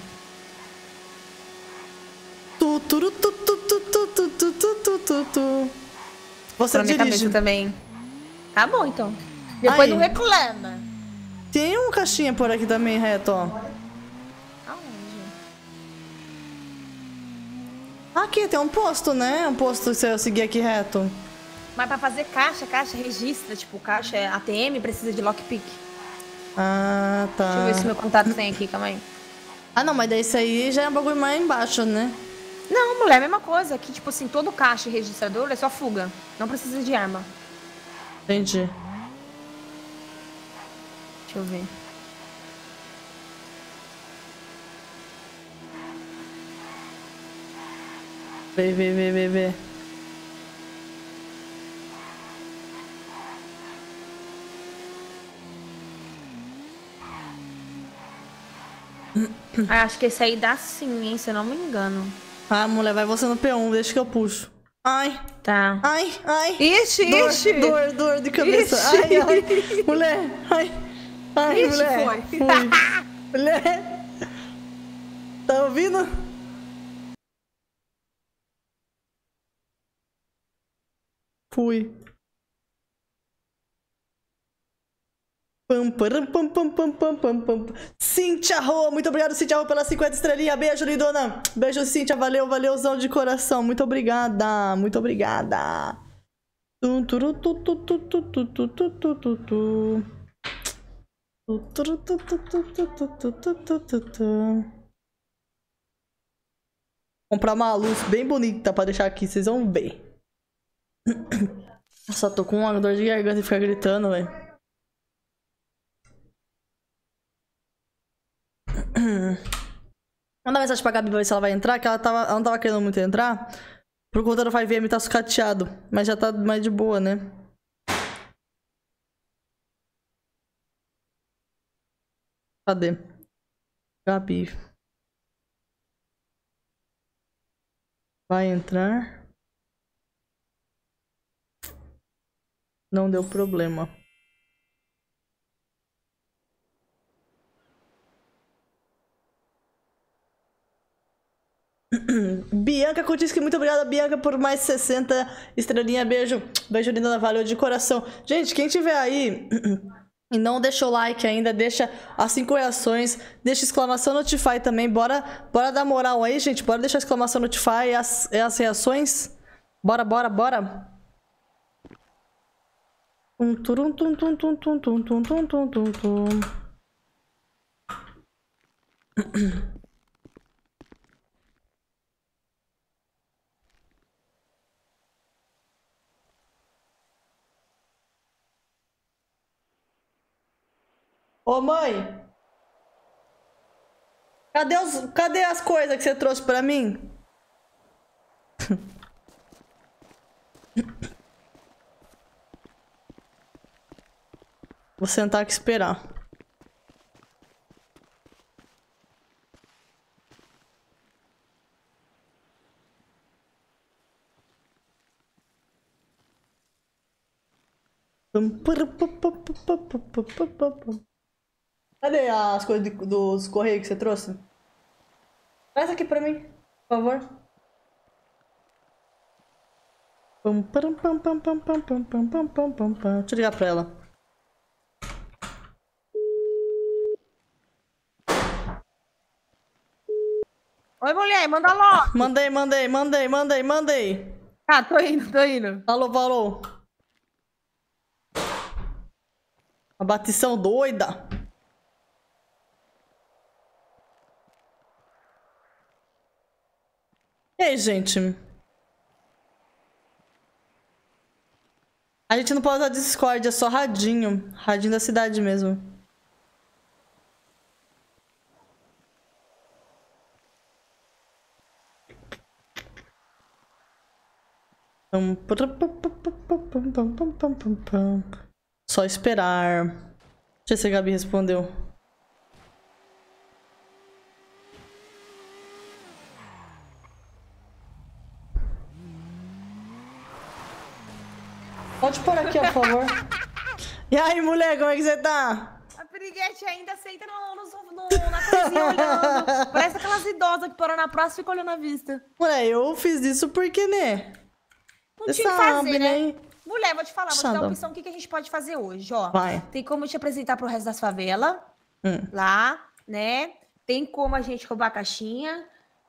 Você Na minha dirige cabeça também. Tá bom, então. Depois Aí. não reclama. Tem um caixinha por aqui também, reto, ó. Aonde? Aqui, tem um posto, né? Um posto se eu seguir aqui reto. Mas pra fazer caixa registra. Tipo, caixa é ATM, precisa de lockpick. Ah, tá. Deixa eu ver se meu contato tem aqui, calma aí. Ah, não, mas daí isso aí já é um bagulho mais embaixo, né? Não, mulher, mesma coisa. Aqui, tipo assim, todo caixa e registrador é só fuga. Não precisa de arma. Entendi. Deixa eu ver. Vê. Acho que esse aí dá sim, hein? Se eu não me engano. Ah, mulher, vai você no P1, deixa que eu puxo. Ai. Tá. Ai. Ixi. Dor de cabeça. Ai. Mulher. Ai, Ixi, mulher. foi. Mulher. Tá ouvindo? Fui. Cíntia Rô, muito obrigado, Cíntia Rô, pela 50 estrelinhas. Beijo, lindona. Beijo, Cíntia. Valeuzão de coração. Muito obrigada. Comprar uma luz bem bonita pra deixar aqui, vocês vão ver. Nossa, tô com uma dor de garganta e ficar gritando, velho. Manda mensagem pra Gabi pra ver se ela vai entrar, que ela não tava querendo muito entrar. Por conta do 5M tá sucateado. Mas já tá mais de boa, né? Cadê? Gabi. Vai entrar. Não deu problema. Bianca Kutinski, muito obrigada, Bianca, por mais 60 estrelinha. Beijo, linda, valeu de coração. Gente, quem tiver aí e não deixou o like ainda, deixa as 5 reações, deixa exclamação Notify também. Bora dar moral aí, gente. Bora deixar exclamação Notify e as reações. Bora. Ô, mãe! Cadê as coisas que você trouxe pra mim? Vou sentar aqui e esperar. Cadê as coisas dos correios que você trouxe? Traz aqui pra mim, por favor. Deixa eu ligar pra ela. Oi, mulher, manda logo. Mandei. Tá, tô indo. Falou. A batição doida. E aí, gente? A gente não pode usar Discord, é só radinho. Radinho da cidade mesmo. Só esperar. Deixa eu ver se a Gabi respondeu. Pode pôr aqui, por favor. E aí, mulher, como é que você tá? A piriguete ainda senta na coisinha olhando. Parece aquelas idosas que param na praça e ficam olhando a vista. Mulher, eu fiz isso porque, né? Não tinha que fazer, né? Mulher, vou te falar, vou te dar uma opção. O que a gente pode fazer hoje, ó. Vai. Tem como te apresentar pro resto das favelas. Lá, né? Tem como a gente roubar a caixinha.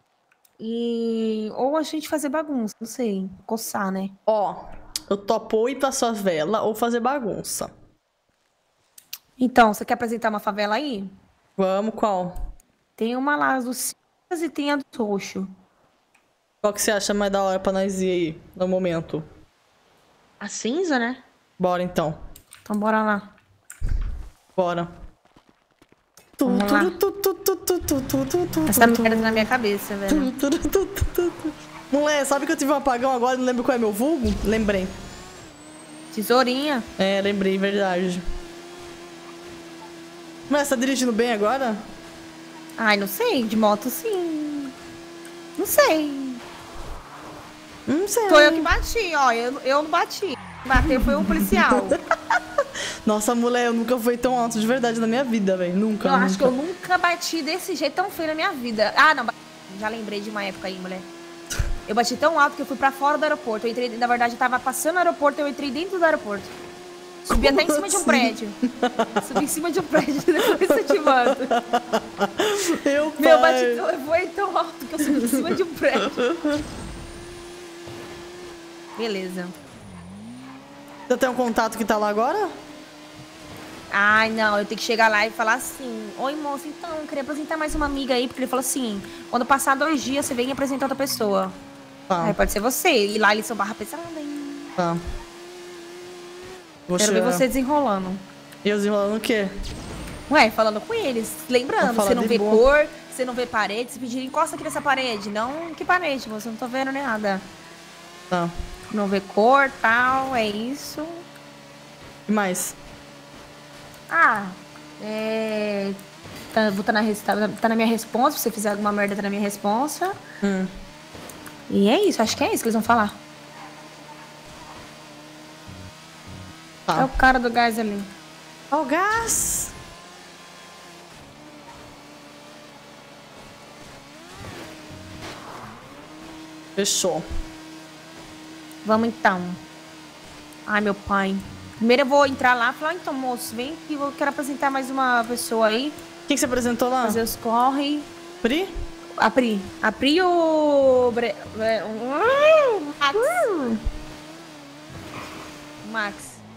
Ou a gente fazer bagunça, não sei. Coçar, né? Ó, eu topo ir pra favela ou fazer bagunça. Então, você quer apresentar uma favela aí? Vamos, qual? Tem uma lá dos cinzas e tem a do roxo. Qual que você acha mais da hora pra nós ir aí, no momento? A cinza, né? Bora, então. Então, bora lá. Bora. Vamos lá. Essa merda na minha cabeça, velho. Mulher, sabe que eu tive um apagão agora? Não lembro qual é meu vulgo? Lembrei. Tesourinha. É, lembrei, verdade. Mas você tá dirigindo bem agora? Ai, não sei. De moto, sim. Não sei. Não sei. Foi eu que bati, ó. Eu não bati. Bateu foi um policial. Nossa, mulher, eu nunca fui tão alto de verdade na minha vida, velho. Nunca. Eu acho que eu nunca bati desse jeito tão feio na minha vida. Ah, não. Já lembrei de uma época aí, mulher. Eu bati tão alto que eu fui pra fora do aeroporto. Eu entrei, na verdade, eu tava passando no aeroporto, eu entrei dentro do aeroporto. Subi até em cima de um prédio. Subi em cima de um prédio, depois eu te mando. Meu, eu voei tão alto que eu subi em cima de um prédio. Beleza. Você tem um contato que tá lá agora? Ai, não, eu tenho que chegar lá e falar assim: oi, moça, então, eu queria apresentar mais uma amiga aí, porque ele falou assim: quando passar 2 dias, você vem e apresenta outra pessoa. Tá. Aí pode ser você. E lá eles são barra pesada, hein? Tá. Quero ver você desenrolando. E eu desenrolando o quê? Ué, falando com eles. Lembrando, você não vê boa. cor, você não vê parede. Se pedirem, encosta aqui nessa parede. Não, que parede, moça? Eu não tô vendo nem nada. Tá. Não vê cor, tal, é isso. E mais? Ah, tá na minha responsa. Se você fizer alguma merda, tá na minha responsa. E é isso, acho que é isso que eles vão falar. Tá. É o cara do gás ali. Ó, o gás! Fechou. Vamos então. Ai, meu pai. Primeiro eu vou entrar lá e falar: então, moço, vem que eu quero apresentar mais uma pessoa aí. Quem que você apresentou lá? Fazer os corre. Pri? A Pri. A Pri e o... Max.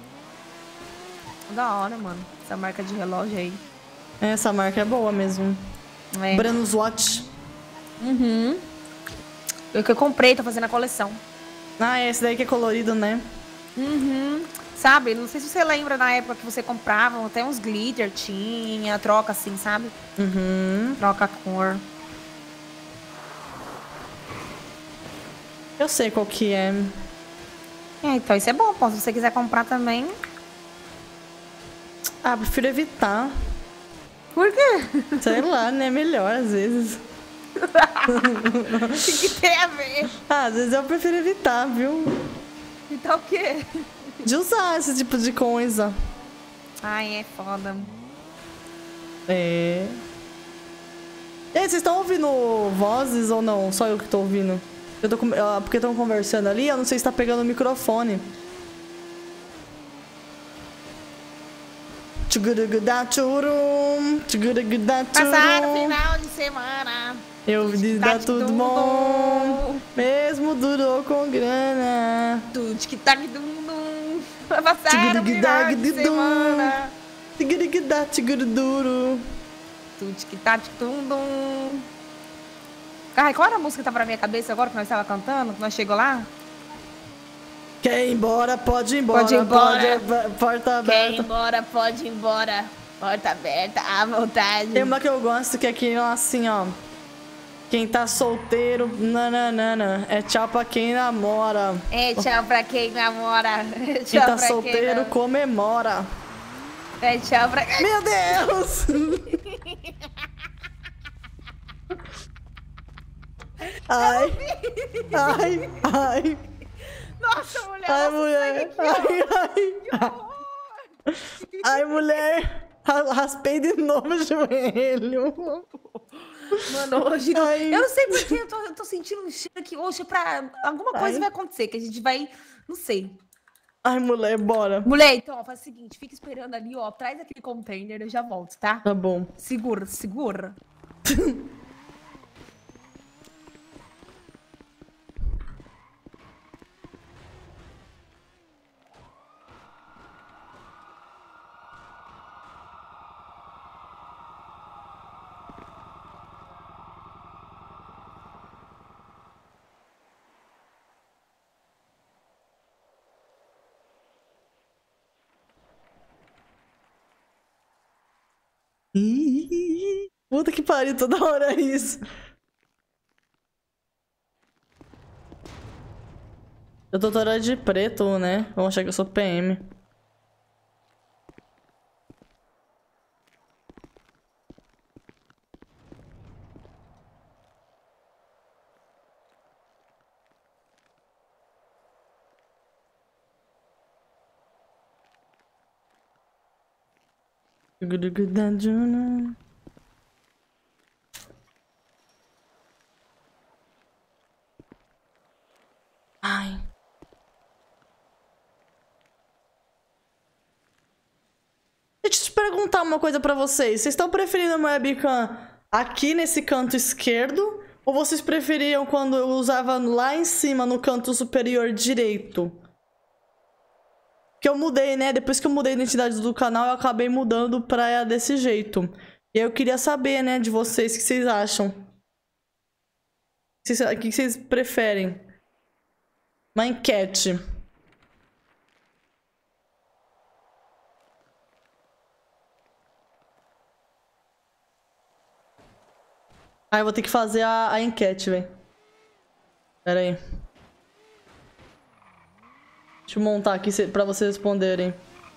Da hora, mano. Essa marca de relógio aí. Essa marca é boa mesmo. É. Brand's Watch. Uhum. Eu que eu comprei, tô fazendo a coleção. Ah, é esse daí que é colorido, né? Uhum. Sabe, não sei se você lembra na época que você comprava, até uns glitter tinha, troca assim, sabe? Uhum. Troca a cor. Eu sei qual que é. Então isso é bom, pô. Se você quiser comprar também. Ah, prefiro evitar. Por quê? Sei lá, né? Melhor às vezes. O que tem a ver? Ah, às vezes eu prefiro evitar, viu? Então o quê? De usar esse tipo de coisa. Ai, é foda. É. E aí, vocês estão ouvindo vozes ou não? Só eu que tô ouvindo? Porque estão conversando ali, eu não sei se tá pegando o microfone. Passaram final de semana. Eu vi dar tudo bom. Mesmo durou com grana. Passaram final de semana. Ai, qual era a música que tá pra minha cabeça agora que nós tava cantando? Que nós chegou lá? Quer ir embora, pode ir embora. Pode ir embora. Porta aberta. Quer ir embora, pode ir embora. Porta aberta, à vontade. Tem uma que eu gosto que é aqui, assim, ó. Quem tá solteiro, nananana. É tchau pra quem namora. É tchau pra quem namora. Quem Tchau tá pra solteiro, comemora. É tchau pra... Meu Deus! Ai. Ai, ai. Nossa, mulher. Ai, nossa, mulher. Ai. Ai, mulher. Raspei de novo o joelho. Mano, hoje não... Eu não sei porque eu tô sentindo um cheiro aqui hoje pra... Alguma coisa vai acontecer, que a gente vai... Não sei. Ai, mulher, bora. Mulher, então, ó, faz o seguinte. Fica esperando ali, ó. Traz aquele container, eu já volto, tá? Tá bom. Segura, segura. Puta que pariu, toda hora é isso. Eu tô toda de preto, né? Vão achar que eu sou PM. Ai. Deixa eu te perguntar uma coisa pra vocês. Vocês estão preferindo uma webcam aqui nesse canto esquerdo? Ou vocês preferiam quando eu usava lá em cima, no canto superior direito? Que eu mudei, né? Depois que eu mudei a identidade do canal, eu acabei mudando pra desse jeito. E eu queria saber, né, de vocês, o que vocês acham? O que vocês preferem? Uma enquete. Ah, eu vou ter que fazer a enquete, velho. Pera aí. Deixa eu montar aqui pra vocês responderem.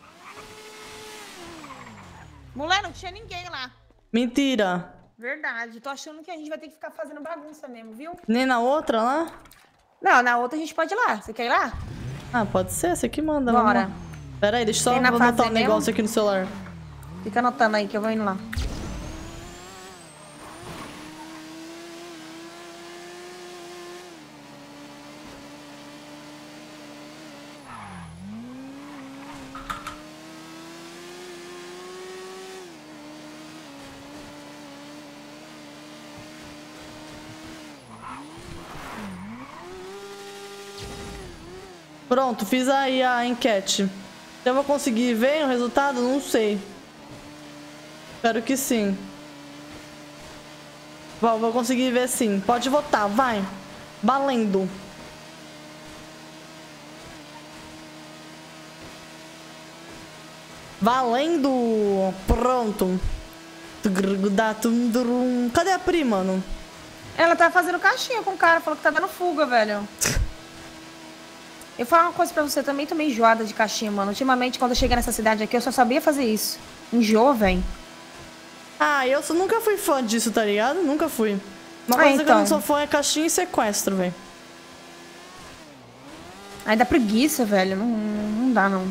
Mulher, não tinha ninguém lá. Mentira. Verdade. Tô achando que a gente vai ter que ficar fazendo bagunça mesmo, viu? Nem na outra lá? Não, na outra a gente pode ir lá. Você quer ir lá? Ah, pode ser. Você que manda. Bora. Pera aí, deixa eu só anotar um negócio aqui no celular. Fica anotando aí que eu vou indo lá. Pronto, fiz aí a enquete. Eu vou conseguir ver o resultado? Não sei. Espero que sim. Vou conseguir ver sim. Pode votar, vai. Valendo. Valendo. Pronto. Cadê a Pri, mano? Ela tá fazendo caixinha com o cara. Falou que tá dando fuga, velho. Eu vou falar uma coisa pra você, também tô meio enjoada de caixinha, mano. Ultimamente, quando eu cheguei nessa cidade aqui, eu só sabia fazer isso. Enjoa, velho. Ah, eu nunca fui fã disso, tá ligado? Nunca fui. Uma coisa que eu não sou fã é caixinha e sequestro, velho. Aí dá preguiça, velho. Não dá, não.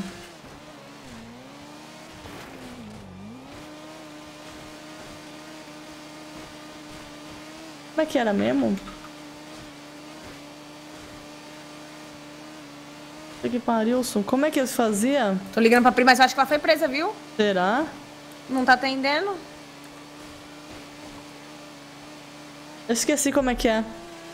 Como é que era mesmo? Que parilson. Como é que eles faziam? Tô ligando pra Pri, mas eu acho que ela foi presa, viu? Será? Não tá atendendo? Eu esqueci como é que é.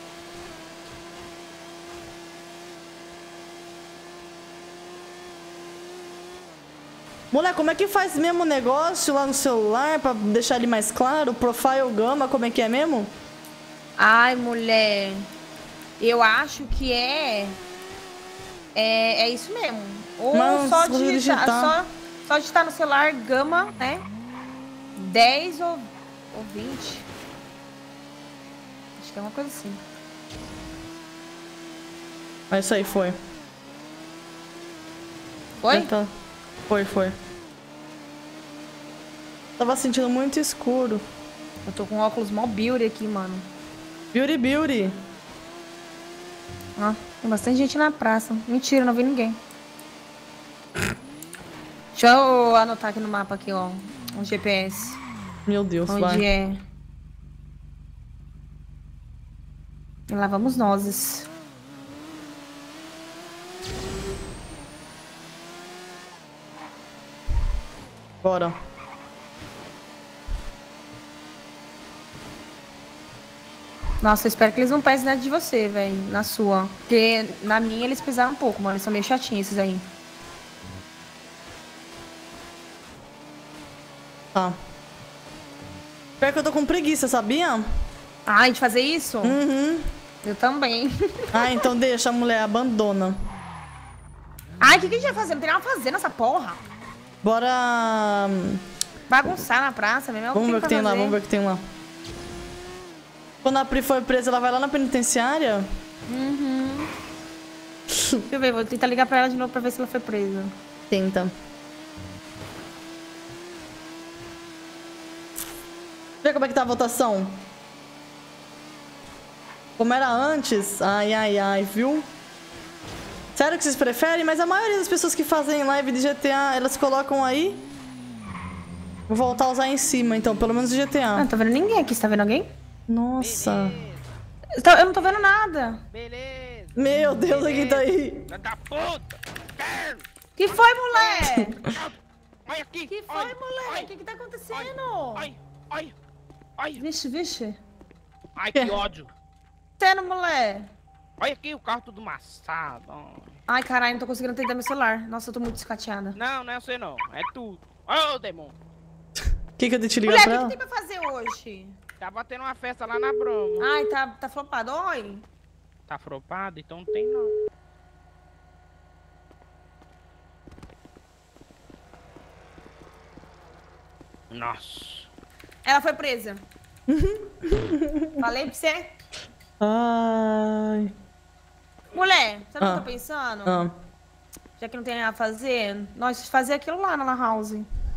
Mulher, como é que faz mesmo o negócio lá no celular pra deixar ele mais claro? Profile Gama, como é que é mesmo? Ai, mulher. Eu acho que é isso mesmo. Ou só digitar, só digitar no celular Gama, né? 10 ou 20. Acho que é uma coisa assim. Mas isso aí foi. Foi? Então, foi. Tava sentindo muito escuro. Eu tô com óculos mó beauty aqui, mano. Beauty. Ó, tem bastante gente na praça. Mentira, não vi ninguém. Deixa eu anotar aqui no mapa aqui, ó. Um GPS. Meu Deus, onde vai. É? E lá vamos nós. Bora. Nossa, eu espero que eles não pesem nada de você, velho. Na sua. Porque na minha eles pesaram um pouco, mano. Eles são meio chatinhos esses aí. Tá. Pior que eu tô com preguiça, sabia? Ai, de fazer isso? Uhum. Eu também. Ah, então deixa a mulher, abandona. Ai, o que a gente vai fazer? Não tem nada a fazer nessa porra. Bora... Bagunçar na praça mesmo. Vamos ver o que tem lá, vamos ver o que tem lá. Quando a Pri foi presa, ela vai lá na penitenciária? Uhum. Deixa eu ver, vou tentar ligar pra ela de novo pra ver se ela foi presa. Tenta. Vê como é que tá a votação. Como era antes? Ai, ai, ai, viu? Sério que vocês preferem? Mas a maioria das pessoas que fazem live de GTA, elas colocam aí. Vou voltar a usar em cima, então, pelo menos de GTA. Ah, não tô vendo ninguém aqui. Você tá vendo alguém? Nossa. Eu não tô vendo nada. Meu Deus, quem tá aí? Da puta! Que foi, moleque? Olha aqui! Que foi, moleque? O que tá acontecendo? Ai! Vixe, vixe. Ai, que ódio! Tendo, moleque. Olha aqui o carro tudo amassado. Ai, caralho, não tô conseguindo atender meu celular. Nossa, eu tô muito descateada. Não, não é você não. É tu. Ô, demônio. O que eu tenho que te ligar Mulher, pra o ela? que tem pra fazer hoje? Tá batendo uma festa lá na Broma. Ai, tá flopado. Oi. Tá flopado? Então não tem não. Nossa. Ela foi presa. Falei pra você. Ai. Mulher, sabe o que eu tô pensando? Ah. Já que não tem nada a fazer, nós fazer aquilo lá na Lan House.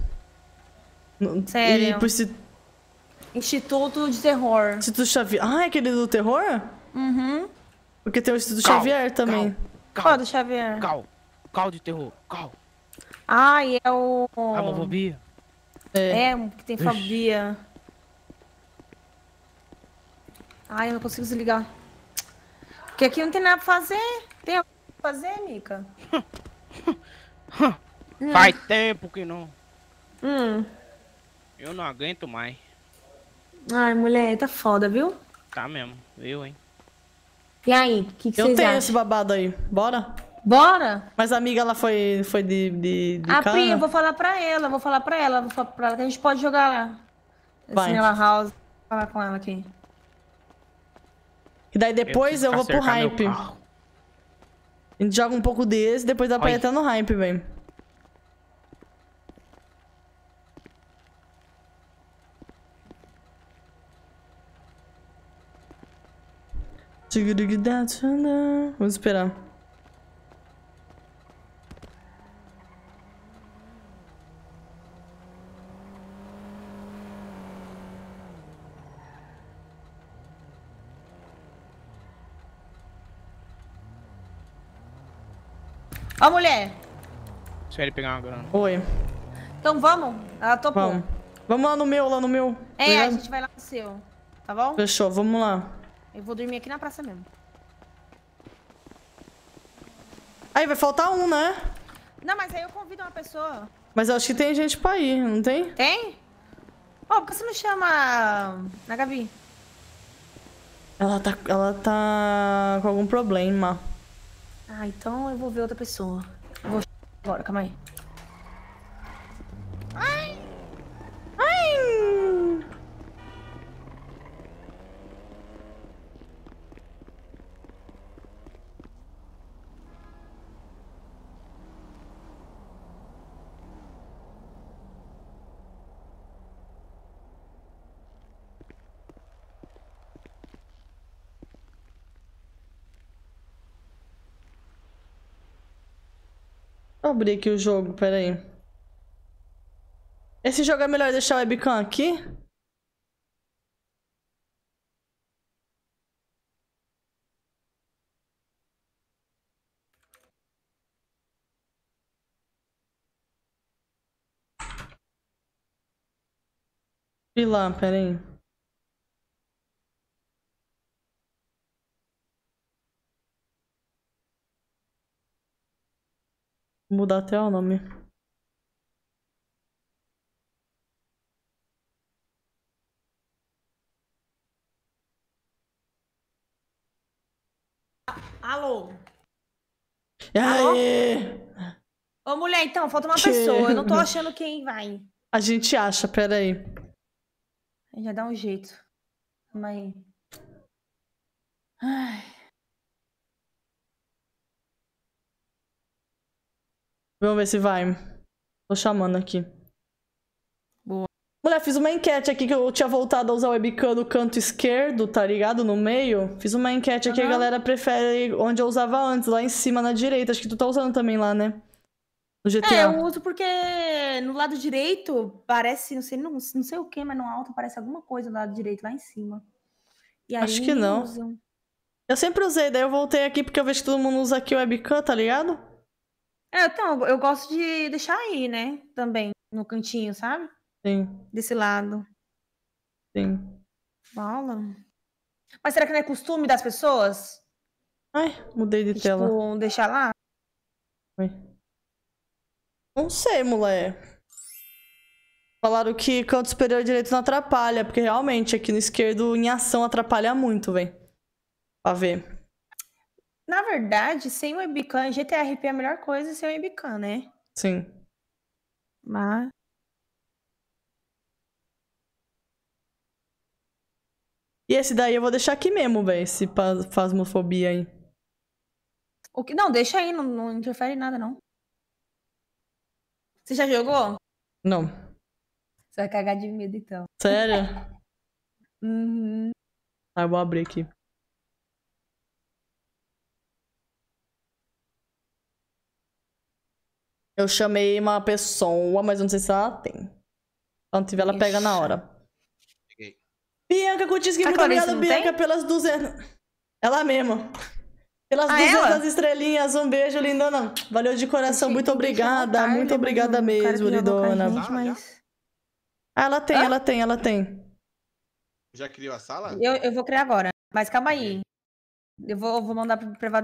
Sério. E por Instituto de Terror. Instituto Xavier. Ah, é aquele do terror? Uhum. Porque tem o Instituto Xavier também. Qual do Xavier? Cal de terror. Cal. Ai, é o... Homofobia. É, que tem fobia. Ai, eu não consigo desligar. Porque aqui não tem nada pra fazer. Tem algo pra fazer, Mica? Faz tempo que não. Eu não aguento mais. Ai, mulher, tá foda, viu? Tá mesmo. Eu, hein? E aí, o que vocês Eu tenho acham? esse babado aí. Bora? Bora? Mas a amiga, ela foi de A cara? Pri, eu vou falar pra ela, vou falar pra ela que a gente pode jogar lá. Vai. Assim, Lan House. Vou falar com ela aqui. E daí depois eu vou pro acertar meu hype. carro. A gente joga um pouco desse, depois dá pra ir até no hype, velho. Vamos esperar. Ó, mulher. Deixa ele pegar uma grana. Oi. Então vamos? Ela topou. Vamos. Vamos lá no meu. É, Obrigado. a gente vai lá no seu. Tá bom? Fechou, vamos lá. Eu vou dormir aqui na praça mesmo. Aí, vai faltar um, né? Não, mas aí eu convido uma pessoa. Mas eu acho que tem gente pra ir, não tem? Tem? Ó, por que você não chama a Gabi? Ela tá com algum problema. Ah, então eu vou ver outra pessoa. Eu vou agora, calma aí. Ai! Vou abrir aqui o jogo, peraí. Esse jogo é melhor deixar o webcam aqui? E lá, peraí. Vou mudar até o nome. Alô? Aê! Ô, mulher, então, falta uma pessoa. Eu não tô achando quem vai. A gente acha, peraí. Já dá um jeito. Calma aí. Ai. Vamos ver se vai. Tô chamando aqui. Boa. Mulher, fiz uma enquete aqui que eu tinha voltado a usar o webcam no canto esquerdo, tá ligado? No meio. Fiz uma enquete aqui, a galera prefere onde eu usava antes, lá em cima na direita. Acho que tu tá usando também lá, né? No GTA. É, eu uso porque no lado direito parece, não sei o que, mas no alto parece alguma coisa no lado direito, lá em cima. E aí acho que não. Usam. Eu sempre usei, daí eu voltei aqui porque eu vejo que todo mundo usa aqui o webcam, tá ligado? É, então, eu gosto de deixar aí, né? Também, no cantinho, sabe? Sim. Desse lado. Sim. Fala. Mas será que não é costume das pessoas? Ai, mudei de tela. Tipo, deixar lá? Oi. Não sei, mulher. Falaram que canto superior direito não atrapalha, porque realmente aqui no esquerdo em ação atrapalha muito, velho. Pra ver. Na verdade, sem webcam, GTRP é a melhor coisa sem webcam, né? Sim. Mas... E esse daí eu vou deixar aqui mesmo, velho, esse Phasmophobia aí. O que... Não, deixa aí, não interfere em nada, não. Você já jogou? Não. Você vai cagar de medo, então. Sério? Uhum. Tá, eu vou abrir aqui. Eu chamei uma pessoa, mas eu não sei se ela tem. Se não tiver, ela pega na hora. Peguei. Bianca Kutinski, muito obrigada, Bianca, pelas 200... Ela mesma. Pelas 200 estrelinhas, um beijo, lindona. Valeu de coração, muito obrigada. Muito obrigada mesmo, lindona. Ah, ela tem. Já criou a sala? Eu vou criar agora. Mas calma aí. Eu vou mandar pro privado